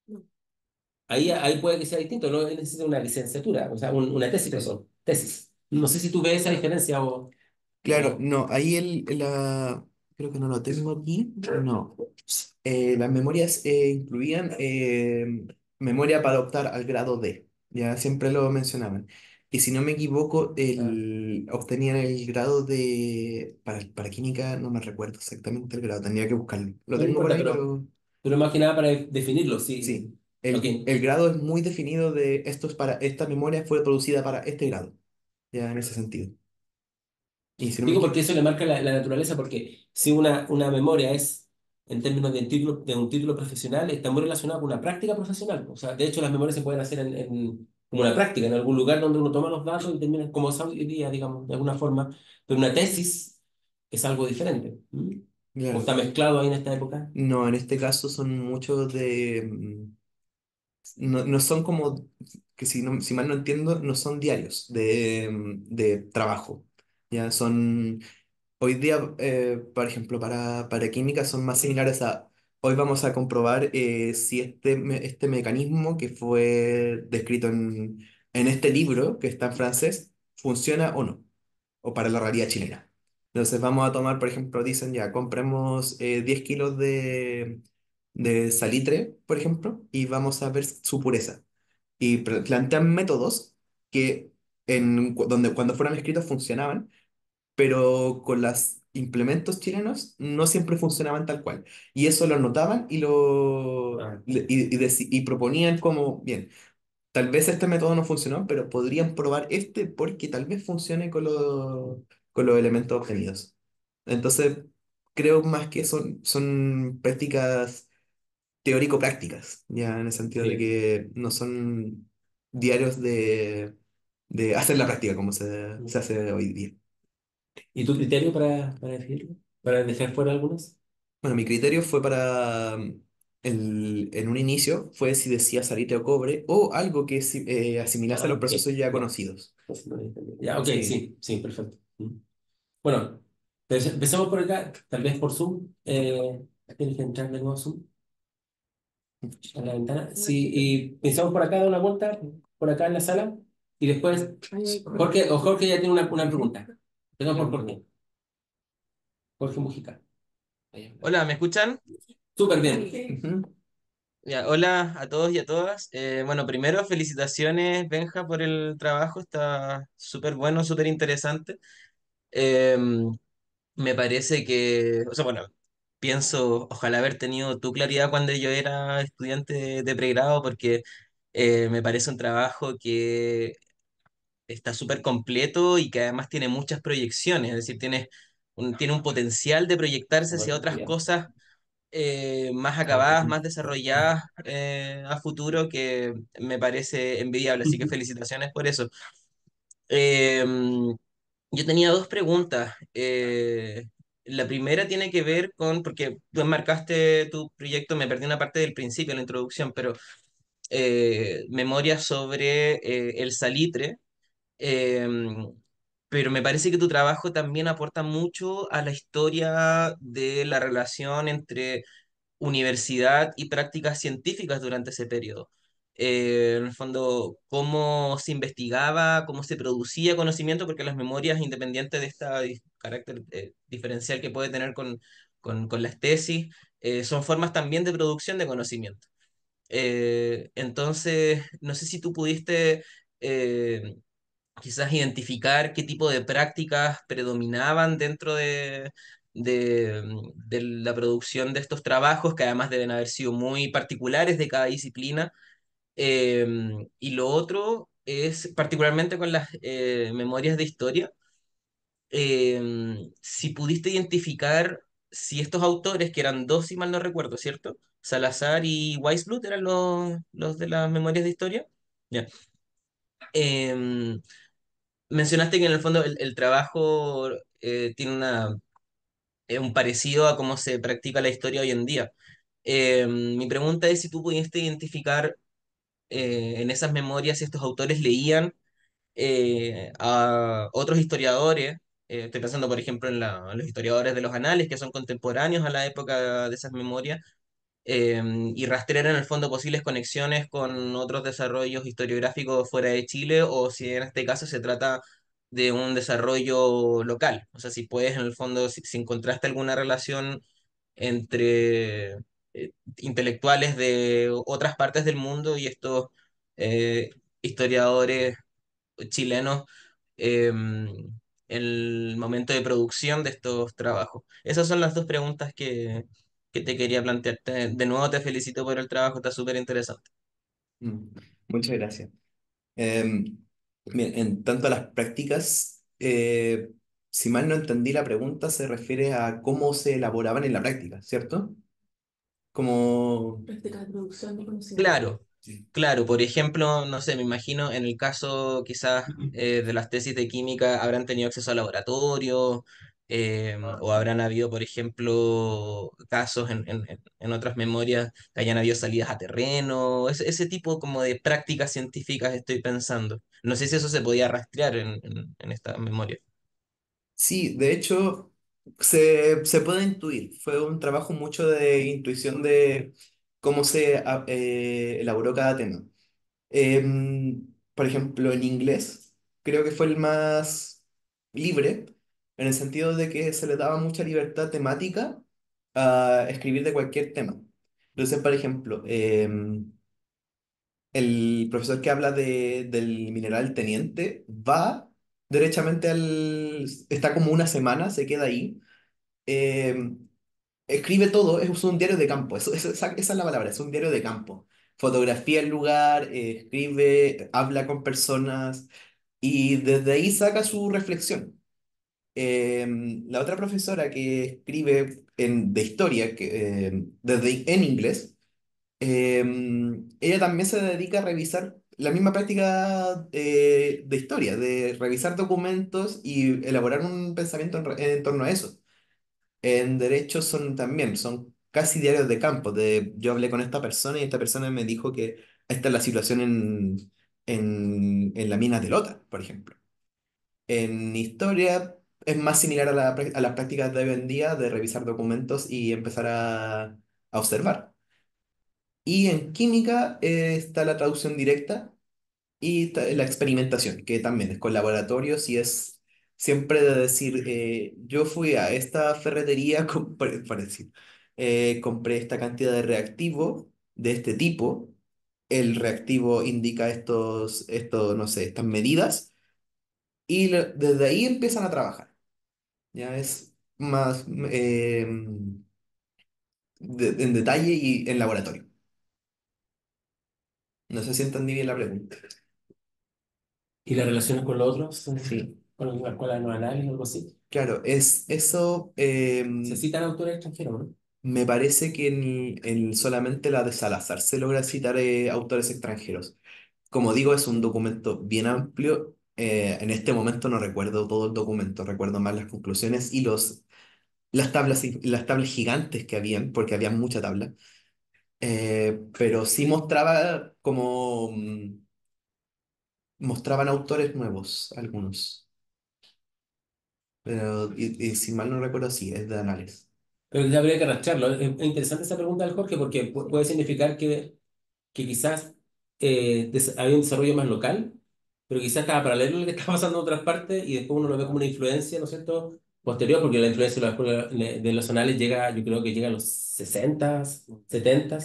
ahí, ahí puede que sea distinto, no necesita una licenciatura, o sea, un- una tesis, perdón, tesis. No sé si tú ves esa diferencia o... Claro, o no, ahí el, la, creo que no lo tengo aquí, no. Eh, las memorias eh, incluían eh, memoria para optar al grado D, ya siempre lo mencionaban. Y si no me equivoco, el, obtenían el grado de, para, para química, no me recuerdo exactamente el grado, tendría que buscarlo. Lo no me tengo por importa, ahí, pero, pero pero más que nada para definirlo, sí. sí, Ok. el, el grado es muy definido de esto es para, esta memoria fue producida para este grado, ya en ese sentido. Y si no me Digo porque equivoco, eso le marca la, la naturaleza, porque si una, una memoria es, en términos de, título, de un título profesional, está muy relacionada con una práctica profesional. O sea, de hecho, las memorias se pueden hacer en, en- como una práctica, en algún lugar donde uno toma los datos y termina, como es hoy día, digamos, de alguna forma. Pero una tesis es algo diferente. ¿Mm? O claro. está mezclado ahí en esta época. No, en este caso son muchos de... mm, No, no son como, que si, no, si mal no entiendo, no son diarios de, mm, de trabajo. Ya son, hoy día, eh, por ejemplo, para, para química son más similares a, hoy vamos a comprobar eh, si este, me- este mecanismo que fue descrito en, en este libro, que está en francés, funciona o no, o para la realidad chilena. Entonces vamos a tomar, por ejemplo, dicen ya, compremos eh, diez kilos de, de salitre, por ejemplo, y vamos a ver su pureza. Y pl- plantean métodos que en, cu- donde, cuando fueron escritos funcionaban, pero con las, implementos chilenos no siempre funcionaban tal cual. Y eso lo notaban y lo Ah, y, y deci- y proponían como, bien, tal vez este método no funcionó, pero podrían probar este porque tal vez funcione con, los con los elementos obtenidos. Entonces, creo más que son, son prácticas teórico-prácticas, ya en el sentido de sí. que no son diarios de, de hacer la práctica como se, se hace hoy día. ¿Y tu criterio para, para definirlo? ¿Para dejar fuera algunos? Bueno, mi criterio fue para, mm, el, en un inicio, fue si decía salite o cobre o algo que si- eh, asimilase a Ah, los ok, procesos ya ya. conocidos. Ya, ok, Sí. sí, sí, perfecto. Mm. Bueno, pues empezamos por acá, tal vez por Zoom. Eh, tienes que entrar de nuevo a Zoom, a la ventana. Sí, y pensamos por acá, dar una vuelta, por acá en la sala, y después, Jorge, o Jorge ya tiene una, una pregunta. Empezamos por Jorge, Jorge Mujica. Hola, ¿me escuchan? Súper bien. Ujú. Ya, hola a todos y a todas. Eh, bueno, primero, felicitaciones, Benja, por el trabajo. Está súper bueno, súper interesante. Eh, Me parece que, o sea, bueno, pienso, ojalá haber tenido tu claridad cuando yo era estudiante de, de pregrado, porque eh, me parece un trabajo que está súper completo y que además tiene muchas proyecciones, es decir, tiene un, tiene un potencial de proyectarse hacia otras cosas eh, más acabadas, más desarrolladas eh, a futuro que me parece envidiable, así que felicitaciones por eso. Eh, yo tenía dos preguntas. Eh, la primera tiene que ver con, porque tú enmarcaste tu proyecto, me perdí una parte del principio, la introducción, pero eh, memoria sobre eh, el salitre. eh, pero me parece que tu trabajo también aporta mucho a la historia de la relación entre universidad y prácticas científicas durante ese periodo. Eh, en el fondo, cómo se investigaba, cómo se producía conocimiento, porque las memorias, independientes de este carácter eh, diferencial que puede tener con, con, con las tesis, eh, son formas también de producción de conocimiento. Eh, entonces, no sé si tú pudiste eh, quizás identificar qué tipo de prácticas predominaban dentro de, de, de la producción de estos trabajos, que además deben haber sido muy particulares de cada disciplina. Eh, y lo otro es, particularmente con las eh, memorias de historia, eh, si pudiste identificar si estos autores, que eran dos, si mal no recuerdo, ¿cierto? Salazar y Weisblut eran los, los de las memorias de historia. Ya. Em, Mencionaste que en el fondo el, el trabajo eh, tiene una, eh, un parecido a cómo se practica la historia hoy en día. Eh, mi pregunta es si tú pudiste identificar eh, en esas memorias si estos autores leían eh, a otros historiadores. Eh, estoy pensando, por ejemplo, en, la- en los historiadores de los anales, que son contemporáneos a la época de esas memorias, eh, y rastrear en el fondo posibles conexiones con otros desarrollos historiográficos fuera de Chile, o si en este caso se trata de un desarrollo local. O sea, si puedes en el fondo, si, si encontraste alguna relación entre eh, intelectuales de otras partes del mundo y estos eh, historiadores chilenos eh, en el momento de producción de estos trabajos. Esas son las dos preguntas que, que te quería plantear. Te- De nuevo te felicito por el trabajo, está súper interesante. Mm, Muchas gracias. Em, Bien, en tanto a las prácticas, eh, si mal no entendí la pregunta, se refiere a cómo se elaboraban en la práctica, ¿cierto? Como... Práctica de producción de conocimiento. Claro, Sí. claro, por ejemplo, no sé, me imagino en el caso quizás eh, de las tesis de química habrán tenido acceso a laboratorio eh, o habrán habido, por ejemplo, casos en, en, en en otras memorias que hayan habido salidas a terreno, ese, ese tipo como de prácticas científicas estoy pensando. No sé si eso se podía rastrear en, en, en esta memoria. Sí, de hecho, se, se puede intuir. Fue un trabajo mucho de intuición de cómo se a- eh, elaboró cada tema. Em, por ejemplo, en inglés, creo que fue el más libre, en el sentido de que se le daba mucha libertad temática a escribir de cualquier tema. Entonces, por ejemplo, em, el profesor que habla de, del mineral teniente va derechamente al... Está como una semana, se queda ahí, eh, escribe todo, es un diario de campo, eso, eso- esa, esa es la palabra, es un diario de campo. Fotografía el lugar, eh, escribe, habla con personas y desde ahí saca su reflexión. Eh, la otra profesora que escribe en, de historia, que, eh, desde, en inglés, eh, ella también se dedica a revisar la misma práctica eh, de historia, de revisar documentos y elaborar un pensamiento en, re- en torno a eso. En derecho son también, son casi diarios de campo. De, yo hablé con esta persona y esta persona me dijo que esta es la situación en, en, en la mina de Lota, por ejemplo. En historia es más similar a, la prá- a las prácticas de hoy en día de revisar documentos y empezar a, a observar. Y en química eh, está la traducción directa y ta- la experimentación, que también es con laboratorios y es siempre de decir, eh, yo fui a esta ferretería, compré, para decir, eh, compré esta cantidad de reactivo de este tipo, el reactivo indica estos, estos, no sé, estas medidas, y le- desde ahí empiezan a trabajar. Ya es más eh, de- en detalle y en laboratorio. No sé si entendí bien la pregunta. ¿Y las relaciones con los otros? Sí, ¿Con la escuela de no análisis o algo así? claro, es eso. Se em, citan autores extranjeros, ¿no? Me parece que en, en solamente la de Salazar se logra citar eh, autores extranjeros. Como digo, es un documento bien amplio. Eh, en este momento no recuerdo todo el documento, recuerdo más las conclusiones y los, las tablas, y- las tablas gigantes que habían, porque había mucha tabla. Eh, pero sí mostraba como mm, mostraban autores nuevos, algunos. Pero, y, y si mal no recuerdo, sí, es de análisis. Pero ya habría que rastrearlo. Es es interesante esa pregunta del Jorge porque pu- puede significar que, que quizás eh, des- había un desarrollo más local, pero quizás estaba paralelo a lo que está pasando en otras partes y después uno lo ve como una influencia, ¿no es cierto? Posterior, porque la influencia de, la escuela- de los anales llega, yo creo que llega a los sesenta, setenta.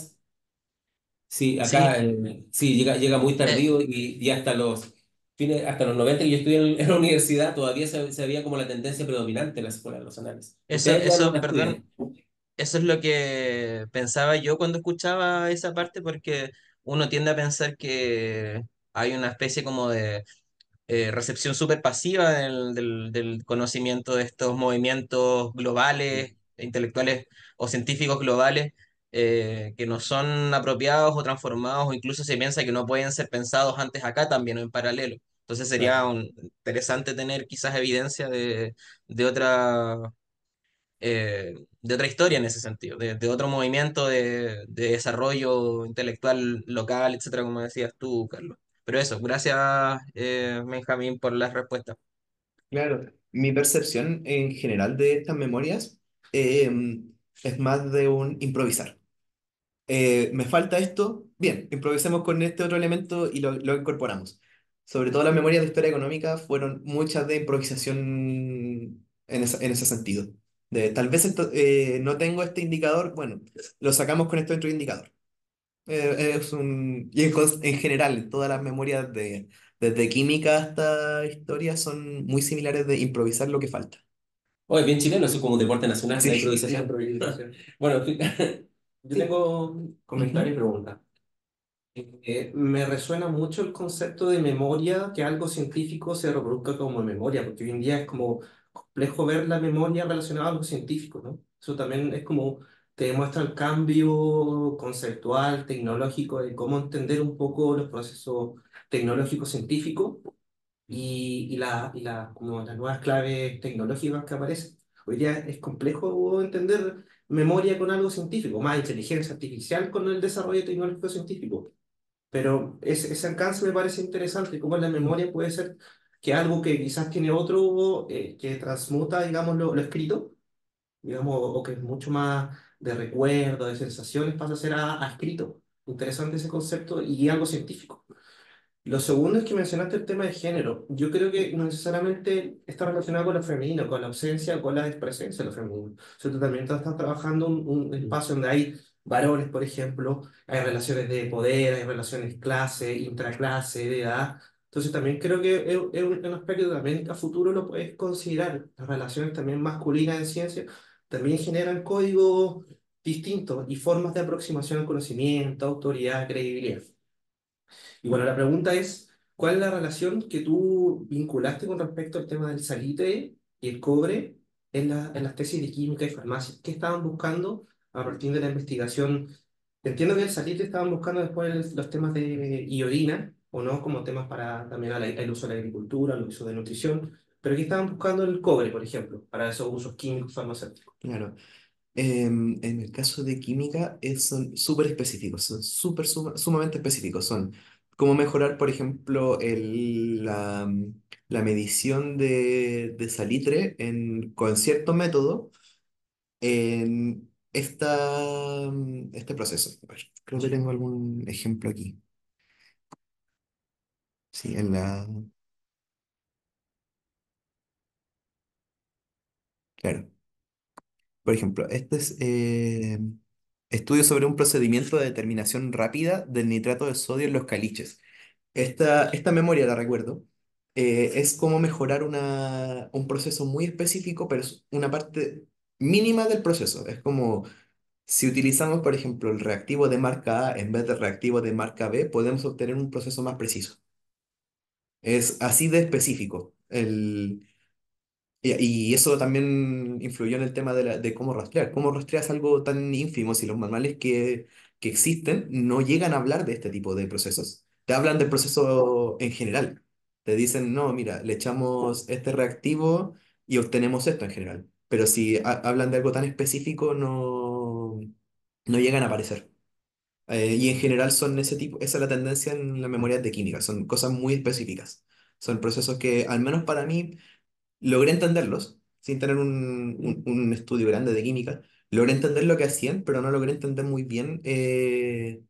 Sí, Sí, acá eh, sí, llega, llega muy eh, tardío y, y hasta los fines, hasta los noventa que yo estudié en, en la universidad todavía se, se veía como la tendencia predominante en la escuela de los anales. eso, Ustedes ya no eso, la perdón, estudian. eso es lo que pensaba yo cuando escuchaba esa parte, porque uno tiende a pensar que hay una especie como de eh, recepción súper pasiva del, del, del conocimiento de estos movimientos globales, intelectuales o científicos globales, eh, que no son apropiados o transformados, o incluso se piensa que no pueden ser pensados antes acá también o en paralelo. Entonces sería Claro. un- interesante tener quizás evidencia de, de otra, eh, de otra historia en ese sentido, de, de otro movimiento de, de desarrollo intelectual local, etcétera, como decías tú, Carlos. Pero eso, gracias, eh, Benjamín, por las respuestas. Claro, mi percepción en general de estas memorias eh, es más de un improvisar. Eh, me falta esto, bien, improvisemos con este otro elemento y lo, lo incorporamos. Sobre todo las memorias de historia económica fueron muchas de improvisación en, esa- en ese sentido. De, tal vez esto, eh, no tengo este indicador, bueno, lo sacamos con este otro indicador. Eh, es un, y en, cons- en general, todas las memorias de, desde química hasta historia son muy similares de improvisar lo que falta. Oye, bien chileno, eso es como un deporte nacional, la Sí, improvisación. Bueno, yo sí. tengo un comentario y Ujú. pregunta. Eh, me resuena mucho el concepto de memoria, que algo científico se reproduzca como memoria, porque hoy en día es como complejo ver la memoria relacionada a algo científico, ¿no? Eso también es como te demuestra el cambio conceptual, tecnológico, de cómo entender un poco los procesos tecnológicos científicos y, y, la, y la, como las nuevas claves tecnológicas que aparecen. Hoy día es complejo entender memoria con algo científico, más inteligencia artificial con el desarrollo tecnológico científico. Pero ese, ese alcance me parece interesante, cómo la memoria puede ser que algo que quizás tiene otro, eh, que transmuta, digamos, lo, lo escrito, digamos, o que es mucho más de recuerdo, de sensaciones, pasa a ser a, a escrito. Interesante ese concepto y algo científico. Lo segundo es que mencionaste el tema de género. Yo creo que no necesariamente está relacionado con lo femenino, con la ausencia o con la despresencia de lo femenino. O sea, tú también estás trabajando un, un espacio donde hay varones, por ejemplo, hay relaciones de poder, hay relaciones clase, intraclase, de edad. Entonces también creo que es, es un, un aspecto que también a futuro lo puedes considerar, las relaciones también masculinas en ciencia, también generan códigos distintos y formas de aproximación al conocimiento, autoridad, credibilidad. Y bueno, la pregunta es, ¿cuál es la relación que tú vinculaste con respecto al tema del salitre y el cobre en, la- en las tesis de química y farmacia? ¿Qué estaban buscando a partir de la investigación? Entiendo que el salitre estaban buscando después el- los temas de iodina, o no, como temas para también al- el uso de la agricultura, el uso de nutrición, pero aquí estaban buscando el cobre, por ejemplo, para esos usos químicos farmacéuticos. Claro. Em, en el caso de química es- son súper específicos, son súper suma- sumamente específicos. Son cómo mejorar, por ejemplo, el- la, la medición de, de salitre en, con cierto método en esta, este proceso. A ver, creo que tengo algún ejemplo aquí. Sí, en la... Claro. Por ejemplo, este es eh, estudio sobre un procedimiento de determinación rápida del nitrato de sodio en los caliches. Esta, esta memoria, la recuerdo, eh, es cómo mejorar una, un proceso muy específico, pero es una parte mínima del proceso. Es como si utilizamos, por ejemplo, el reactivo de marca A en vez del reactivo de marca B, podemos obtener un proceso más preciso. Es así de específico. El, y, y eso también influyó en el tema de, la- de cómo rastrear. ¿Cómo rastreas algo tan ínfimo si los manuales que, que existen no llegan a hablar de este tipo de procesos? Te hablan del proceso en general. Te dicen, no, mira, le echamos este reactivo y obtenemos esto en general. Pero si ha- hablan de algo tan específico, no, no llegan a aparecer. Eh, y en general son ese tipo, esa es la tendencia en las memorias de química, son cosas muy específicas. Son procesos que, al menos para mí, logré entenderlos, sin tener un, un- un estudio grande de química. Logré entender lo que hacían, pero no logré entender muy bien eh,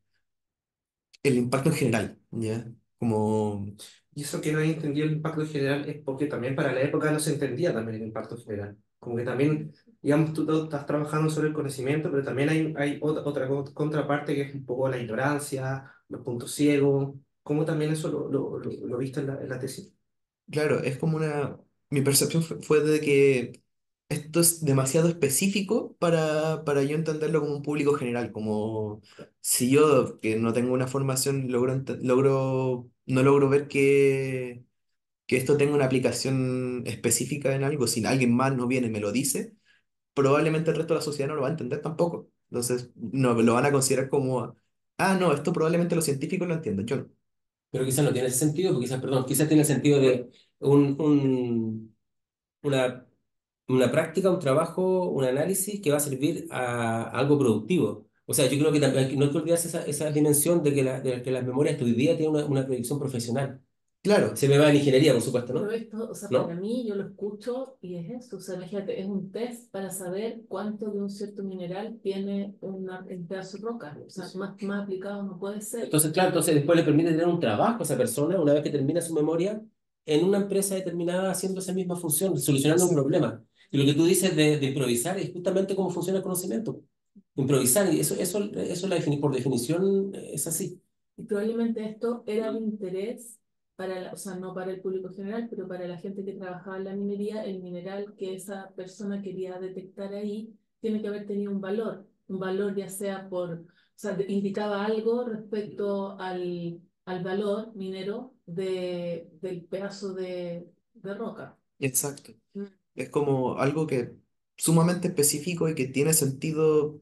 el impacto en general, ¿ya? Como... Y eso que no he entendido el impacto en general es porque también para la época no se entendía también el impacto en general. Como que también, digamos, tú, tú estás trabajando sobre el conocimiento, pero también hay, hay otra, otra co- contraparte que es un poco la ignorancia, los puntos ciegos. ¿Cómo también eso lo, lo, lo, lo viste en la, en la tesis? Claro, es como una... Mi percepción fue, fue de que esto es demasiado específico para, para yo entenderlo como un público general, como si yo, que no tengo una formación, logro, ente- logro, no logro ver que, que esto tenga una aplicación específica en algo, si alguien más no viene y me lo dice, probablemente el resto de la sociedad no lo va a entender tampoco. Entonces, no, lo van a considerar como, ah, no, esto probablemente los científicos lo entienden, yo no. Pero quizás no tiene ese sentido, porque quizás, perdón, quizás tiene el sentido de un, un, una, una práctica, un trabajo, un análisis que va a servir a, a algo productivo. O sea, yo creo que también no hay que olvidarse esa, esa dimensión de que, la, de que las memorias de hoy día tienen una, una predicción profesional. Claro, Se me va en ingeniería, por supuesto, ¿no? Pero esto, o sea, ¿No? para mí yo lo escucho y es eso, o sea, imagínate, es un test para saber cuánto de un cierto mineral tiene una, un pedazo de roca, o sea, más, más aplicado no puede ser. Entonces, claro, entonces después le permite tener un trabajo a esa persona una vez que termina su memoria en una empresa determinada haciendo esa misma función, solucionando un problema. Y lo que tú dices de, de improvisar es justamente cómo funciona el conocimiento. Improvisar, y eso, eso, eso la defini- por definición eh, es así. Y probablemente esto era de interés para, la- o sea, no para el público general, pero para la gente que trabajaba en la minería, el mineral que esa persona quería detectar ahí tiene que haber tenido un valor, un valor ya sea por, o sea, de- indicaba algo respecto al, al valor minero de, del pedazo de, de roca. exacto. Es como algo que sumamente específico y que tiene sentido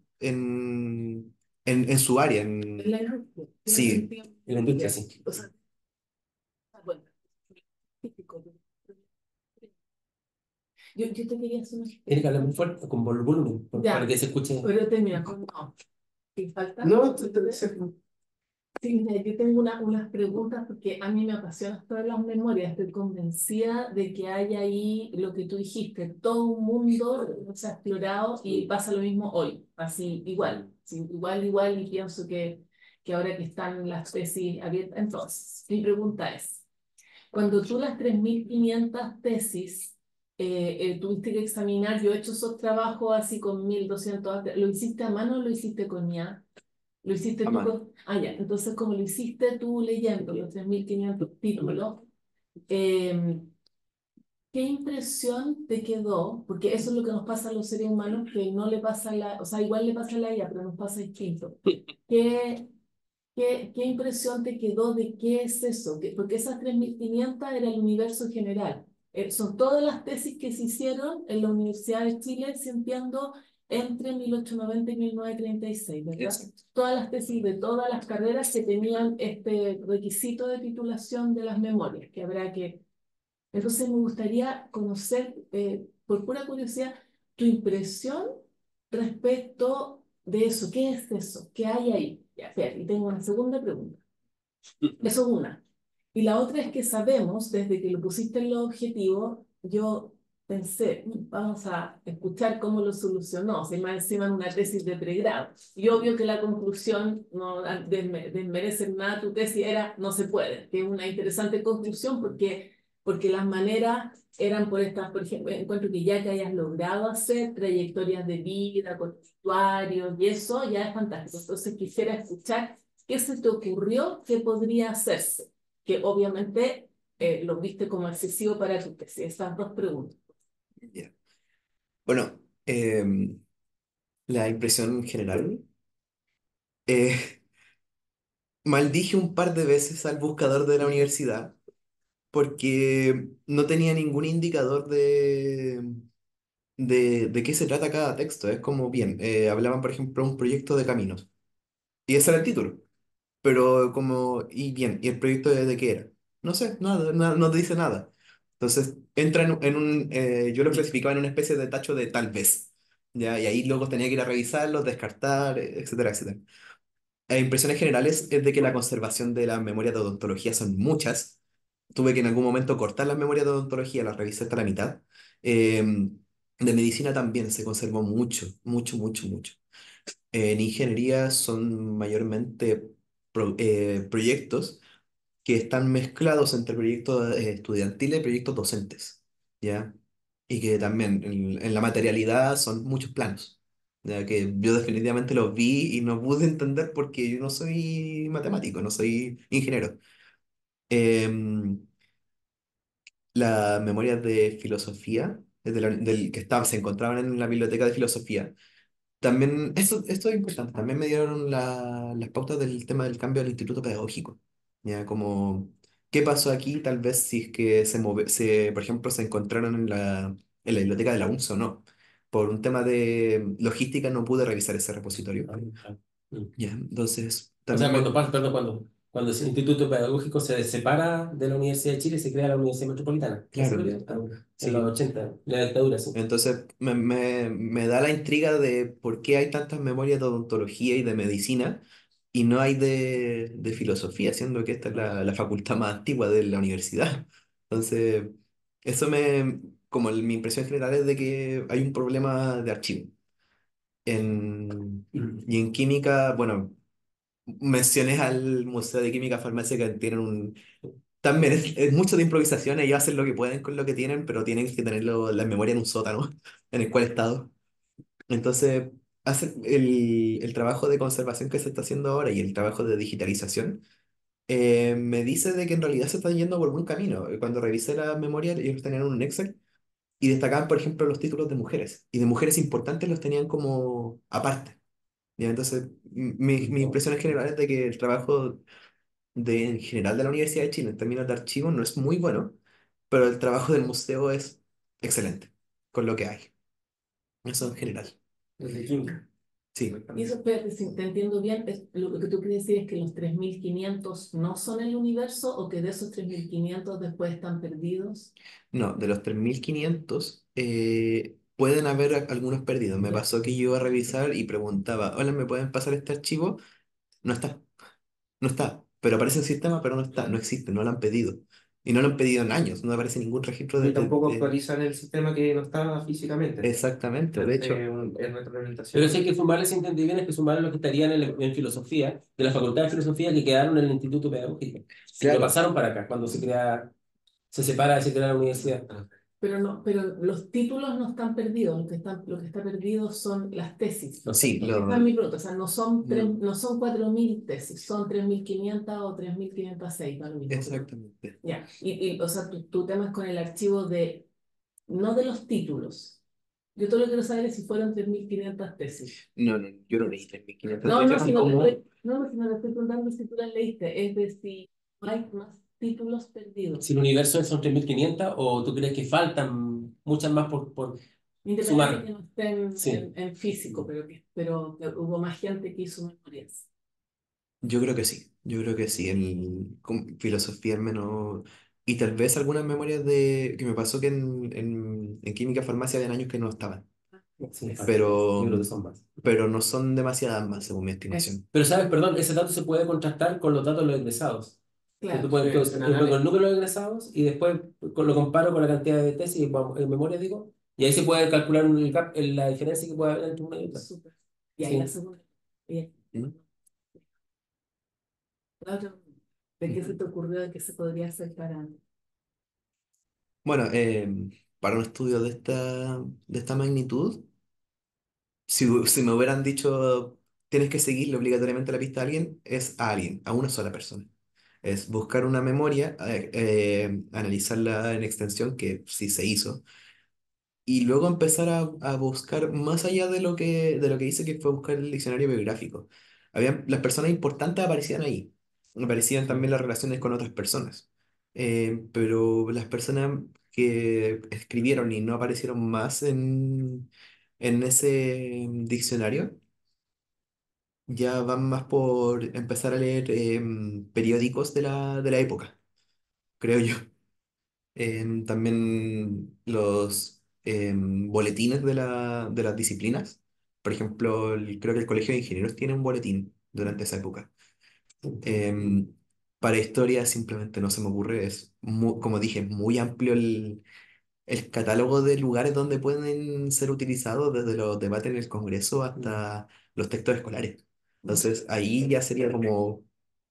en, en, en su área. Es En... la industria, tiene Sí, sentido. En la industria, sí. O sea, bueno, típico. Yo, yo te quería hacer una... Tiene que hablar muy fuerte, con vol- volumen, por- para Ya, que se escuche. pero termina con no. ¿Te falta? no, te- te- se- Sí, mira, yo tengo una, unas preguntas porque a mí me apasionan todas las memorias. Estoy convencida de que hay ahí lo que tú dijiste, todo un mundo se ha explorado y pasa lo mismo hoy, así igual, sí, igual, igual, y pienso que, que ahora que están las tesis abiertas. Entonces, mi pregunta es, cuando tú las tres mil quinientas tesis eh, eh, tuviste que examinar, yo he hecho esos trabajos así con mil doscientos, ¿lo hiciste a mano o lo hiciste con I A? Lo hiciste a tú mano. con... Ah, ya. Entonces, como lo hiciste tú leyendo los tres mil quinientos títulos, eh, ¿qué impresión te quedó? Porque eso es lo que nos pasa a los seres humanos, que no le pasa a la, o sea, igual le pasa a la I A, pero nos pasa distinto. ¿Qué, qué, qué impresión te quedó de qué es eso? Que- porque esas tres mil quinientas era el universo general. Eh, son todas las tesis que se hicieron en la Universidad de Chile, entiendo, entre mil ochocientos noventa y mil novecientos treinta y seis, ¿verdad? Exacto. Todas las tesis de todas las carreras que tenían este requisito de titulación de las memorias, que habrá que... Entonces me gustaría conocer, eh, por pura curiosidad, tu impresión respecto de eso. ¿Qué es eso? ¿Qué hay ahí? Ya, espera, y tengo una segunda pregunta. Eso es una. Y la otra es que sabemos, desde que lo pusiste en los objetivos, yo pensé, "Mm, vamos a escuchar cómo lo solucionó, si más encima en una tesis de pregrado. Y obvio que la conclusión, no desme- desmerece nada tu tesis, era no se puede, que es una interesante conclusión porque, porque las maneras eran por estas, por ejemplo, encuentro que ya que hayas logrado hacer trayectorias de vida con usuarios y eso ya es fantástico. Entonces quisiera escuchar ¿qué se te ocurrió que podría hacerse? Que obviamente eh, lo viste como excesivo para tu tesis. Esas dos preguntas. Ya. Bueno, em, la impresión general. eh, Maldije un par de veces al buscador de la universidad porque no tenía ningún indicador de, de, de qué se trata cada texto. Es como, bien, eh, hablaban, por ejemplo, de un proyecto de caminos. Y ese era el título. Pero como, y bien, ¿y el proyecto de, de qué era? No sé, nada, nada, no te dice nada. Entonces, entra en, un, en un, eh, yo lo clasificaba en una especie de tacho de tal vez. ¿Ya? Y ahí luego tenía que ir a revisarlo, descartar, etcétera, etcétera. Eh, impresiones generales es de que la conservación de las memorias de odontología son muchas. Tuve que en algún momento cortar las memorias de odontología, las revisé hasta la mitad. Eh, de medicina también se conservó mucho, mucho, mucho, mucho. En ingeniería son mayormente pro- eh, proyectos que están mezclados entre proyectos eh, estudiantiles y proyectos docentes, ¿ya? Y que también en, en la materialidad son muchos planos, ya que yo definitivamente los vi y no pude entender porque yo no soy matemático, no soy ingeniero. Em, las memorias de filosofía, eh, de la- del, que estaban, se encontraban en la biblioteca de filosofía, también, esto, esto es importante, también me dieron la- las pautas del tema del cambio del instituto pedagógico. Ya, como, ¿qué pasó aquí? Tal vez si es que se, move- se, por ejemplo, se encontraron en la, en la biblioteca de la U N S o no. Por un tema de logística no pude revisar ese repositorio. Mm. Ya, entonces, O sea, también cuando me... pasa, perdón, cuando, cuando ese instituto pedagógico se separa de la Universidad de Chile, se crea la Universidad Metropolitana. ¿Eso Claro, es lo que? Ah, en los sí. ochenta, la dictadura, sí. Entonces me, me, me da la intriga de por qué hay tantas memorias de odontología y de medicina y no hay de, de filosofía, siendo que esta es la, la facultad más antigua de la universidad. Entonces, eso me, como el- mi impresión general es de que hay un problema de archivo. En, y en química, bueno, mencioné al Museo de Química Farmacia que tienen un... También es, es mucho de improvisación, ellos hacen lo que pueden con lo que tienen, pero tienen que tenerlo, la memoria en un sótano en el cual estado. Entonces, hace el, el trabajo de conservación que se está haciendo ahora y el trabajo de digitalización eh, me dice de que en realidad se está yendo por buen camino. Cuando revisé la memoria, ellos tenían un Excel y destacaban, por ejemplo, los títulos de mujeres. Y de mujeres importantes los tenían como aparte. ¿Ya? Entonces, m- mi, mi impresión en general es de que el trabajo de, en general de la Universidad de Chile en términos de archivo no es muy bueno, pero el trabajo del museo es excelente con lo que hay. Eso en general. Desde química. Sí. Y eso, espérate, si te entiendo bien, es, lo que tú quieres decir es que los tres mil quinientos no son el universo o que de esos tres mil quinientos después están perdidos. No, de los tres mil quinientos eh, pueden haber a- algunos perdidos. Me Ya. pasó que yo iba a revisar y preguntaba, hola, ¿me pueden pasar este archivo? No está, no está. Pero aparece en el sistema, pero no está, no existe, no lo han pedido. Y no lo han pedido en años, no aparece ningún registro de... Y de- tampoco de- actualizan el sistema que no está físicamente. Exactamente, de hecho, Eh, un- en Pero retroalimentación. sí hay que sumarle, si entendí bien, es que sumarle los que estarían en, en filosofía, de la Facultad de Filosofía que quedaron en el Instituto Pedagógico. Y lo claro, pasaron para acá, cuando se crea, se separa y se crea la universidad. Pero no, pero los títulos no están perdidos, lo que están, lo que está perdido son las tesis. Los sí, textos. Esa es lo, mi pregunta, o sea, no son, tres- no, no son cuatro mil tesis, son tres mil quinientas o tres mil quinientos seis, da lo mismo. exactamente. Ya, y, y, o sea, tu, tu tema es con el archivo de no de los títulos. Yo todo lo que quiero saber es si fueron tres mil quinientas tesis. No, no, yo no leí tres mil quinientas No, no, tesis si no te como... estoy, no, no, si no te estoy preguntando si tú las leíste, es de si hay más títulos perdidos. Si el universo son tres mil quinientas o tú crees que faltan muchas más por, por Independiente sumar. que no estén Sí. en, en físico, pero que, pero que hubo más gente que hizo memorias. Yo creo que sí, yo creo que sí, en con filosofía al menos, y tal vez algunas memorias de que me pasó que en, en, en química farmacia habían años que no estaban, Sí, pero, yo creo que son más. pero no son demasiadas más según mi Eso, estimación. Pero sabes, perdón, ese dato se puede contrastar con los datos de los egresados. Que tú claro. puedes, Sí, entonces, en yo pongo el análisis. número de egresados y después con- lo comparo con la cantidad de tesis vamos, en memoria, digo, y ahí se puede calcular el gap- la diferencia que puede haber entre una y otra. Súper. Y ahí la Sí. segunda. Bien. ¿Mm? La otra, ¿de qué se te ocurrió de qué se podría hacer para... Bueno, eh, para un estudio de esta, de esta magnitud, si, hu- si me hubieran dicho tienes que seguirle obligatoriamente la pista a alguien, es a alguien, a una sola persona. Es buscar una memoria, eh, eh, analizarla en extensión, que sí se hizo, y luego empezar a, a buscar más allá de lo que, de lo que hice, que fue buscar el diccionario biográfico. Habían, las personas importantes aparecían ahí, aparecían también las relaciones con otras personas. Eh, pero las personas que escribieron y no aparecieron más en, en ese diccionario ya van más por empezar a leer em, periódicos de la, de la época, creo yo. Em, también los em, boletines de, la, de las disciplinas. Por ejemplo, el- creo que el Colegio de Ingenieros tiene un boletín durante esa época. Em, para historia simplemente no se me ocurre. Es, mu- como dije, muy amplio el, el catálogo de lugares donde pueden ser utilizados, desde los debates en el Congreso hasta los textos escolares. Entonces, ahí ya sería como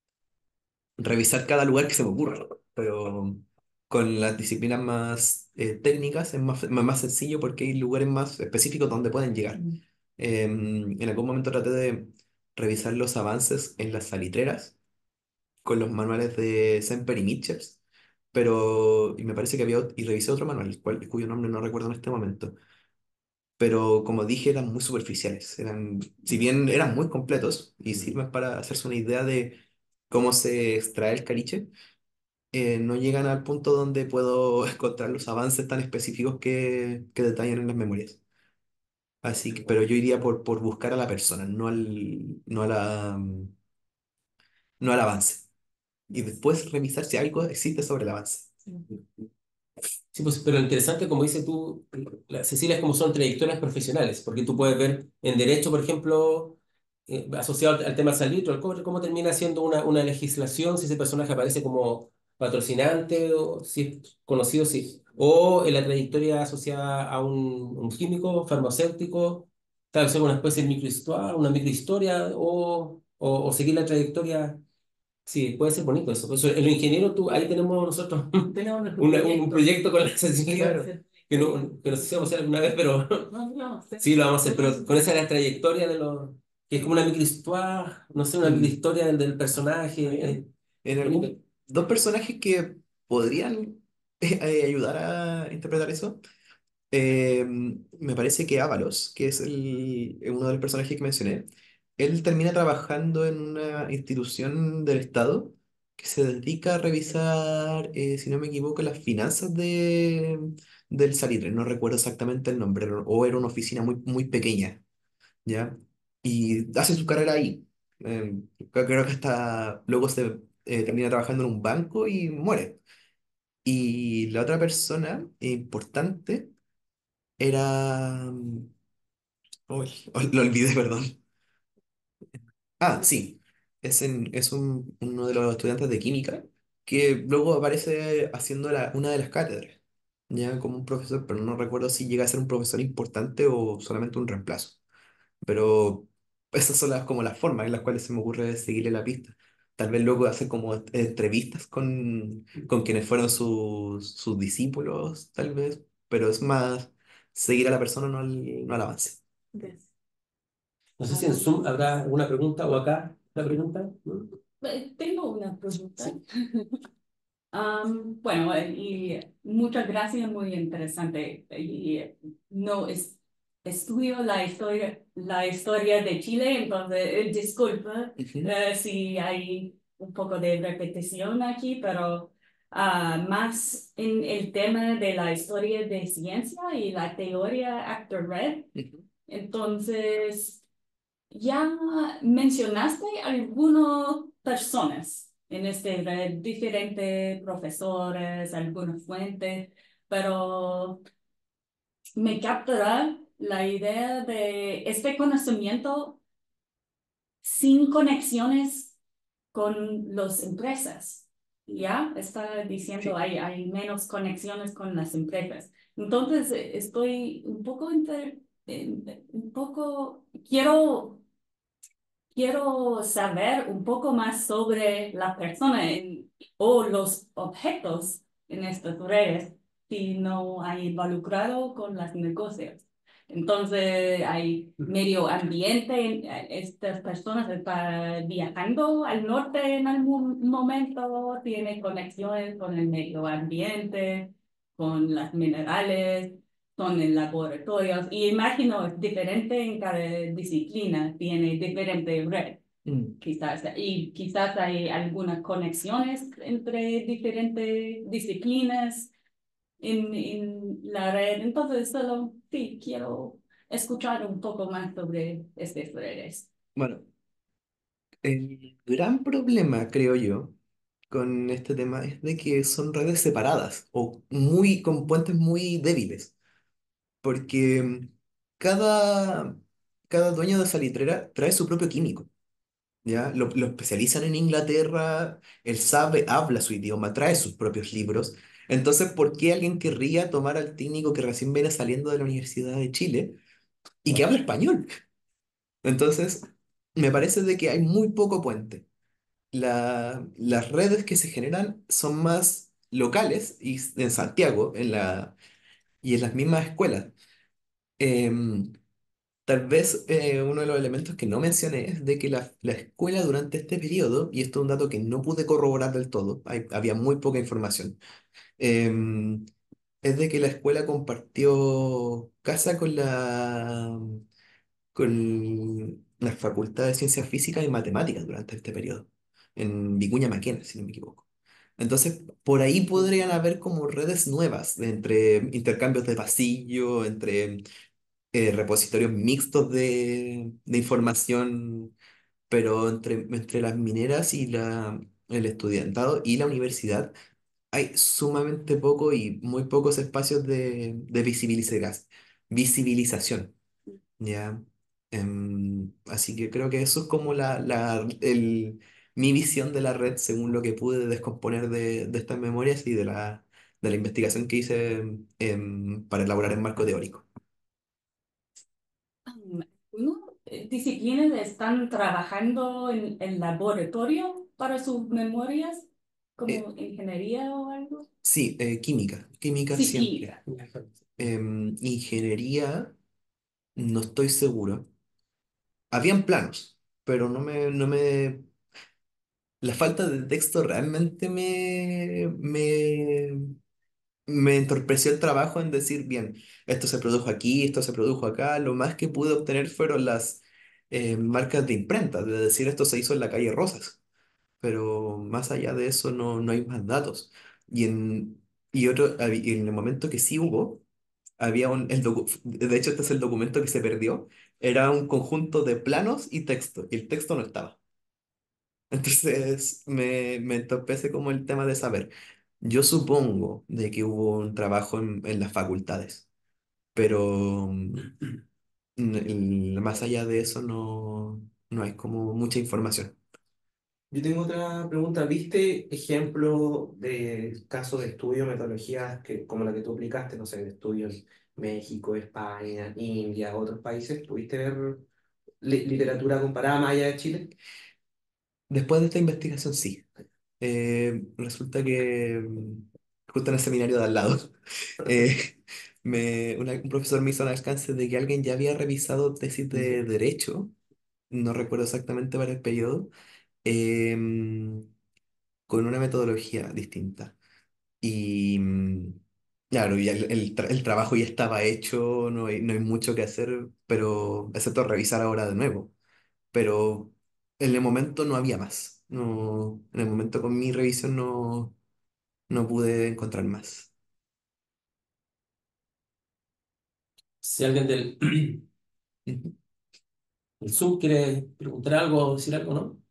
revisar cada lugar que se me ocurra, pero con las disciplinas más eh, técnicas es más, más, más sencillo porque hay lugares más específicos donde pueden llegar. Em, en algún momento traté de revisar los avances en las salitreras con los manuales de Semper y Mitchell, pero y me parece que había, ot- y revisé otro manual, cual- cuyo nombre no recuerdo en este momento, pero como dije, eran muy superficiales, eran, si bien eran muy completos y sirven para hacerse una idea de cómo se extrae el caliche, eh, no llegan al punto donde puedo encontrar los avances tan específicos que, que detallan en las memorias. Así que, pero yo iría por, por buscar a la persona, no al, no a la, mm, no al avance. Y después revisar si algo existe sobre el avance. Sí, pues, pero interesante, como dices tú, la- Cecilia, es como son trayectorias profesionales, porque tú puedes ver en derecho, por ejemplo, eh, asociado al al tema del salitro, al cobre, cómo termina siendo una, una legislación, si ese personaje aparece como patrocinante o si es conocido, sí. O en la trayectoria asociada a un, un químico, farmacéutico, tal vez sea una especie de microhistoria, una microhistoria, o, o, o seguir la trayectoria. Sí, puede ser bonito eso. Por eso, en lo ingeniero, tú, ahí tenemos nosotros Tenemos nuestro una- un proyecto. proyecto con la Que iba a Cecilia ser que no, proyecto. que no sé si vamos a hacer alguna vez, pero No, no lo vamos a hacer. sí lo vamos a hacer, pero con esa la trayectoria de los, que es como una microhistoria, no sé, una Mm. microhistoria del, del personaje. eh, En bonito. algún, dos personajes que podrían eh, ayudar a interpretar eso. Eh, me parece que Ábalos, que es el, uno de los personajes que mencioné, él termina trabajando en una institución del Estado que se dedica a revisar, eh, si no me equivoco, las finanzas de, del salitre. No recuerdo exactamente el nombre, o era una oficina muy, muy pequeña, ¿ya? Y hace su carrera ahí. Eh, creo que hasta luego se eh, termina trabajando en un banco y muere. Y la otra persona importante era... Uy, lo olvidé, perdón. Ah, sí. Es, en- es un- uno de los estudiantes de química que luego aparece haciendo la- una de las cátedras, ya como un profesor, pero no recuerdo si llega a ser un profesor importante o solamente un reemplazo. Pero esas son las, como las formas en las cuales se me ocurre seguirle la pista. Tal vez luego hacer como est- entrevistas con, con quienes fueron sus, sus discípulos, tal vez, pero es más seguir a la persona, no al, no al avance. Des- No sé si en Zoom habrá alguna pregunta o acá la pregunta. ¿No? Eh, Tengo una pregunta. Sí. Am, bueno, eh, y muchas gracias, muy interesante. Y eh, no es, estudio la historia, la historia de Chile, entonces eh, disculpa Ujú. eh, si hay un poco de repetición aquí, pero ah, más en el tema de la historia de ciencia y la teoría Actor Red. Ujú. Entonces, ya mencionaste algunas personas en este red, diferentes profesores, algunas fuentes, pero me captura la idea de este conocimiento sin conexiones con las empresas. Ya está diciendo Sí. hay, hay menos conexiones con las empresas. Entonces, eh, estoy un poco, inter- eh, un poco, quiero quiero saber un poco más sobre la persona en- o los objetos en estas redes si no hay involucrado con los negocios. Entonces, hay medio ambiente, eh, estas personas están viajando al norte en algún momento, tiene conexiones con el medio ambiente, con las minerales, son en laboratorios y imagino es diferente en cada disciplina, tiene diferente red, Mm. quizás, y quizás hay algunas conexiones entre diferentes disciplinas en, en la red. Entonces, solo sí, quiero escuchar un poco más sobre estas redes. Bueno, el gran problema, creo yo, con este tema es de que son redes separadas o muy con puentes muy débiles, porque cada, cada dueño de salitrera trae su propio químico. ¿Ya? Lo, lo especializan en Inglaterra, él sabe, habla su idioma, trae sus propios libros. Entonces, ¿por qué alguien querría tomar al técnico que recién viene saliendo de la Universidad de Chile y que habla español? Entonces, me parece de que hay muy poco puente. La- las redes que se generan son más locales y s- en Santiago en la, y en las mismas escuelas. Em, Tal vez eh, uno de los elementos que no mencioné es de que la, la escuela durante este periodo, y esto es un dato que no pude corroborar del todo, hay- había muy poca información, em, es de que la escuela compartió casa con la, con la Facultad de Ciencias Físicas y Matemáticas durante este periodo, en Vicuña Maquena, si no me equivoco. Entonces, por ahí podrían haber como redes nuevas, entre intercambios de pasillo, entre eh, repositorios mixtos de, de información, pero entre, entre las mineras y la, el estudiantado y la universidad hay sumamente poco y muy pocos espacios de, de visibiliza- visibilización, ¿ya? Em, así que creo que eso es como la, la, el, mi visión de la red según lo que pude descomponer de, de estas memorias y de la, de la investigación que hice em, para elaborar el marco teórico. Um, ¿no? Eh, disciplinas están trabajando en el laboratorio para sus memorias, Eh, como ingeniería o algo. Sí, eh, química, química Sí, siempre. química. Em, ingeniería, no estoy seguro. Habían planos, pero no me, no me, la falta de texto realmente me, me, me entorpeció el trabajo en decir, bien, esto se produjo aquí, esto se produjo acá. Lo más que pude obtener fueron las eh, marcas de imprenta, de decir, esto se hizo en la calle Rosas, pero más allá de eso no, no hay más datos. Y en, y otro, y en el momento que sí hubo, había un, el docu- de hecho este es el documento que se perdió, era un conjunto de planos y texto, y el texto no estaba. Entonces me, me entorpece como el tema de saber. Yo supongo de que hubo un trabajo en, en las facultades, pero mm, n- más allá de eso no, no hay como mucha información. Yo tengo otra pregunta. ¿Viste ejemplo de casos de estudio, metodologías que, como la que tú aplicaste, no sé, de estudios en México, España, India, otros países? ¿Pudiste ver li- literatura comparada más allá de Chile? Después de esta investigación, sí. Eh, resulta que mm, justo en el seminario de al lado, eh, me, una- un profesor me hizo un alcance de que alguien ya había revisado tesis de derecho, no recuerdo exactamente para el periodo, em, con una metodología distinta. Y mm, claro, y el, el tra- el trabajo ya estaba hecho, no hay, no hay mucho que hacer, pero excepto revisar ahora de nuevo. Pero en el momento no había más. No, en el momento con mi revisión no, no pude encontrar más. Si alguien del, Ujú. del Zoom quiere preguntar algo o decir algo, ¿no?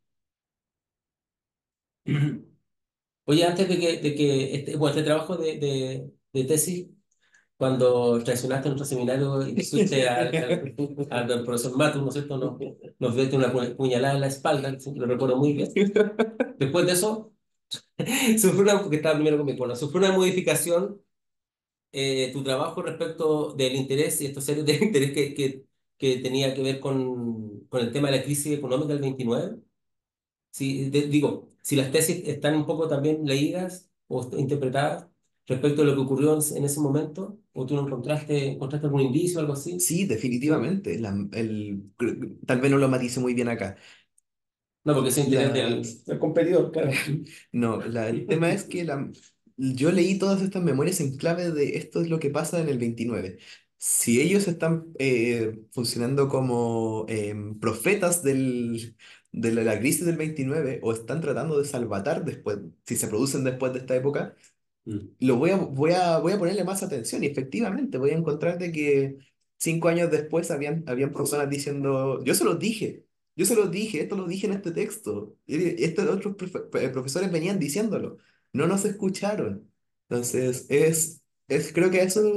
Oye, antes de que, de que este, bueno, este trabajo de, de, de tesis, cuando traicionaste nuestro seminario y te fuiste al, al, al- al profesor Matus, ¿no es cierto? Nos, nos diste una pu- puñalada en la espalda, sí, lo recuerdo muy bien. Después de eso, sufrió una, porque estaba primero conmigo, bueno, sufrió una modificación eh, tu trabajo respecto del interés y estos serios del interés que, que, que tenía que ver con, con el tema de la crisis económica del veintinueve. Si, de- digo, si las tesis están un poco también leídas o interpretadas respecto a lo que ocurrió en, en ese momento, o tú no encontraste, encontraste algún indicio o algo así. Sí, ¿Sí? definitivamente. La- el, tal vez no lo matice muy bien acá. No, porque ese interés La, del, del competidor, claro. no, la- el tema es que la, yo leí todas estas memorias en clave de esto es lo que pasa en el veintinueve. Si ellos están eh, funcionando como em, profetas del, de la, la crisis del veintinueve o están tratando de salvatar después, si se producen después de esta época, Mm. lo voy a, voy a, voy a ponerle más atención y efectivamente voy a encontrar de que cinco años después habían, habían personas diciendo, yo se los dije, yo se los dije, esto lo dije en este texto, y estos otros profe- eh, profesores venían diciéndolo, no nos escucharon. Entonces, es, es creo que eso,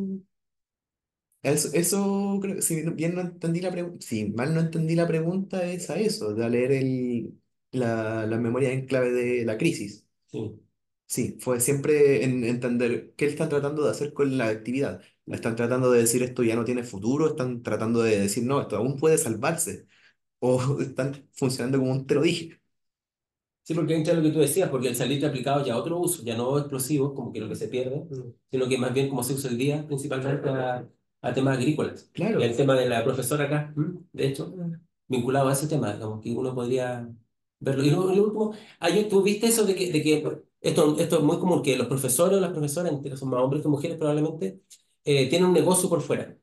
eso, eso creo, si bien no entendí la pregunta, si mal no entendí la pregunta, es a eso, de a leer el, la, la memoria en clave de la crisis. Sí. Sí, fue siempre en entender qué están tratando de hacer con la actividad. Están tratando de decir esto ya no tiene futuro, están tratando de decir no, esto aún puede salvarse. O están funcionando como un te lo dije. Sí, porque entra lo que tú decías, porque el salitre aplicado ya a otro uso, ya no explosivos, como que lo que se pierde, Mm. sino que más bien como se usa el día, principalmente a, a temas agrícolas. Y el Claro. tema de la profesora acá, ¿m? De hecho, vinculado a ese tema, digamos, que uno podría verlo. Y lo, y lo último, hay, ¿tú viste eso de que, de que esto, esto es muy común, que los profesores o las profesoras, entre- son más hombres que mujeres probablemente, eh, tienen un negocio por fuera?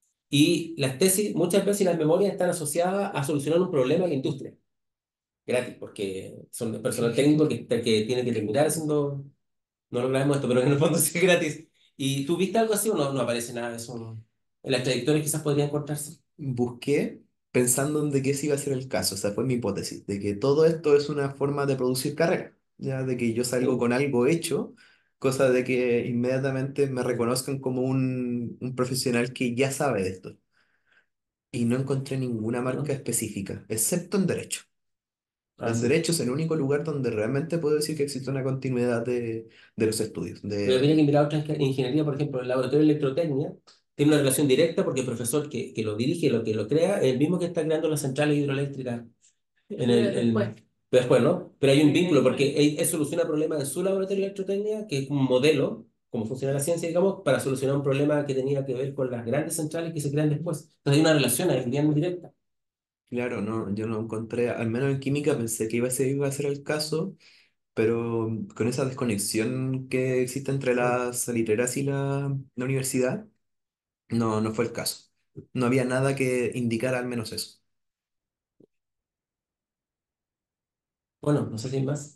Y las tesis, muchas veces las memorias están asociadas a solucionar un problema en la industria gratis, porque son de personal técnico que, que tiene que terminar haciendo, no logramos esto, pero en el fondo sí es gratis. ¿Y tú viste algo así o no, no aparece nada de eso? En las trayectorias quizás podría encontrarse. Busqué pensando en de qué se iba a ser el caso. Esa fue mi hipótesis, de que todo esto es una forma de producir carrera. Ya de que yo salgo Sí. con algo hecho, cosa de que inmediatamente me reconozcan como un, un profesional que ya sabe de esto. Y no encontré ninguna marca ¿No? específica, excepto en derecho. Ah, En sí. derecho es el único lugar donde realmente puedo decir que existe una continuidad de, de los estudios. Pero De, mira que mirar otra inge- ingeniería, por ejemplo, el laboratorio de electrotecnia, tiene una relación directa porque el profesor que, que lo dirige, lo que lo crea, es el mismo que está creando las centrales hidroeléctricas en Pero el, después, en- después, ¿no? Pero hay un sí, vínculo después. porque él, él soluciona problemas en su laboratorio de electrotecnia, que es un modelo, como funciona la ciencia, digamos, para solucionar un problema que tenía que ver con las grandes centrales que se crean después. Entonces hay una relación ahí bien directa. claro, no, yo no encontré, al menos en química pensé que iba a ser, iba a ser el caso, pero con esa desconexión que existe entre las salitreras y la, la universidad, no, no fue el caso. No había nada que indicara al menos eso. Bueno, no sé si hay más.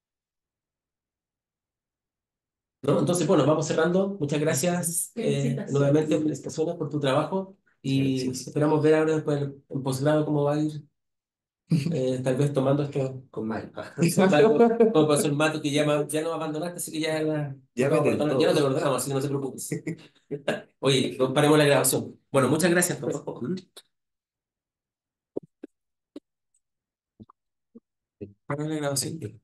¿No? Entonces, bueno, vamos cerrando. Muchas gracias eh, Felicitaciones. nuevamente, felicitaciones por tu trabajo y Gracias. esperamos ver ahora después en, en posgrado cómo va a ir, eh, tal vez tomando esto Con Mario. con Marco, como pasó el Mato, que ya, ma- ya nos abandonaste, así que ya, ya, Ya no te me vamos a perdonar, ya no te tentó. perdonamos, así que no te preocupes. Oye, paremos la grabación. Bueno, muchas gracias. Para la grabación.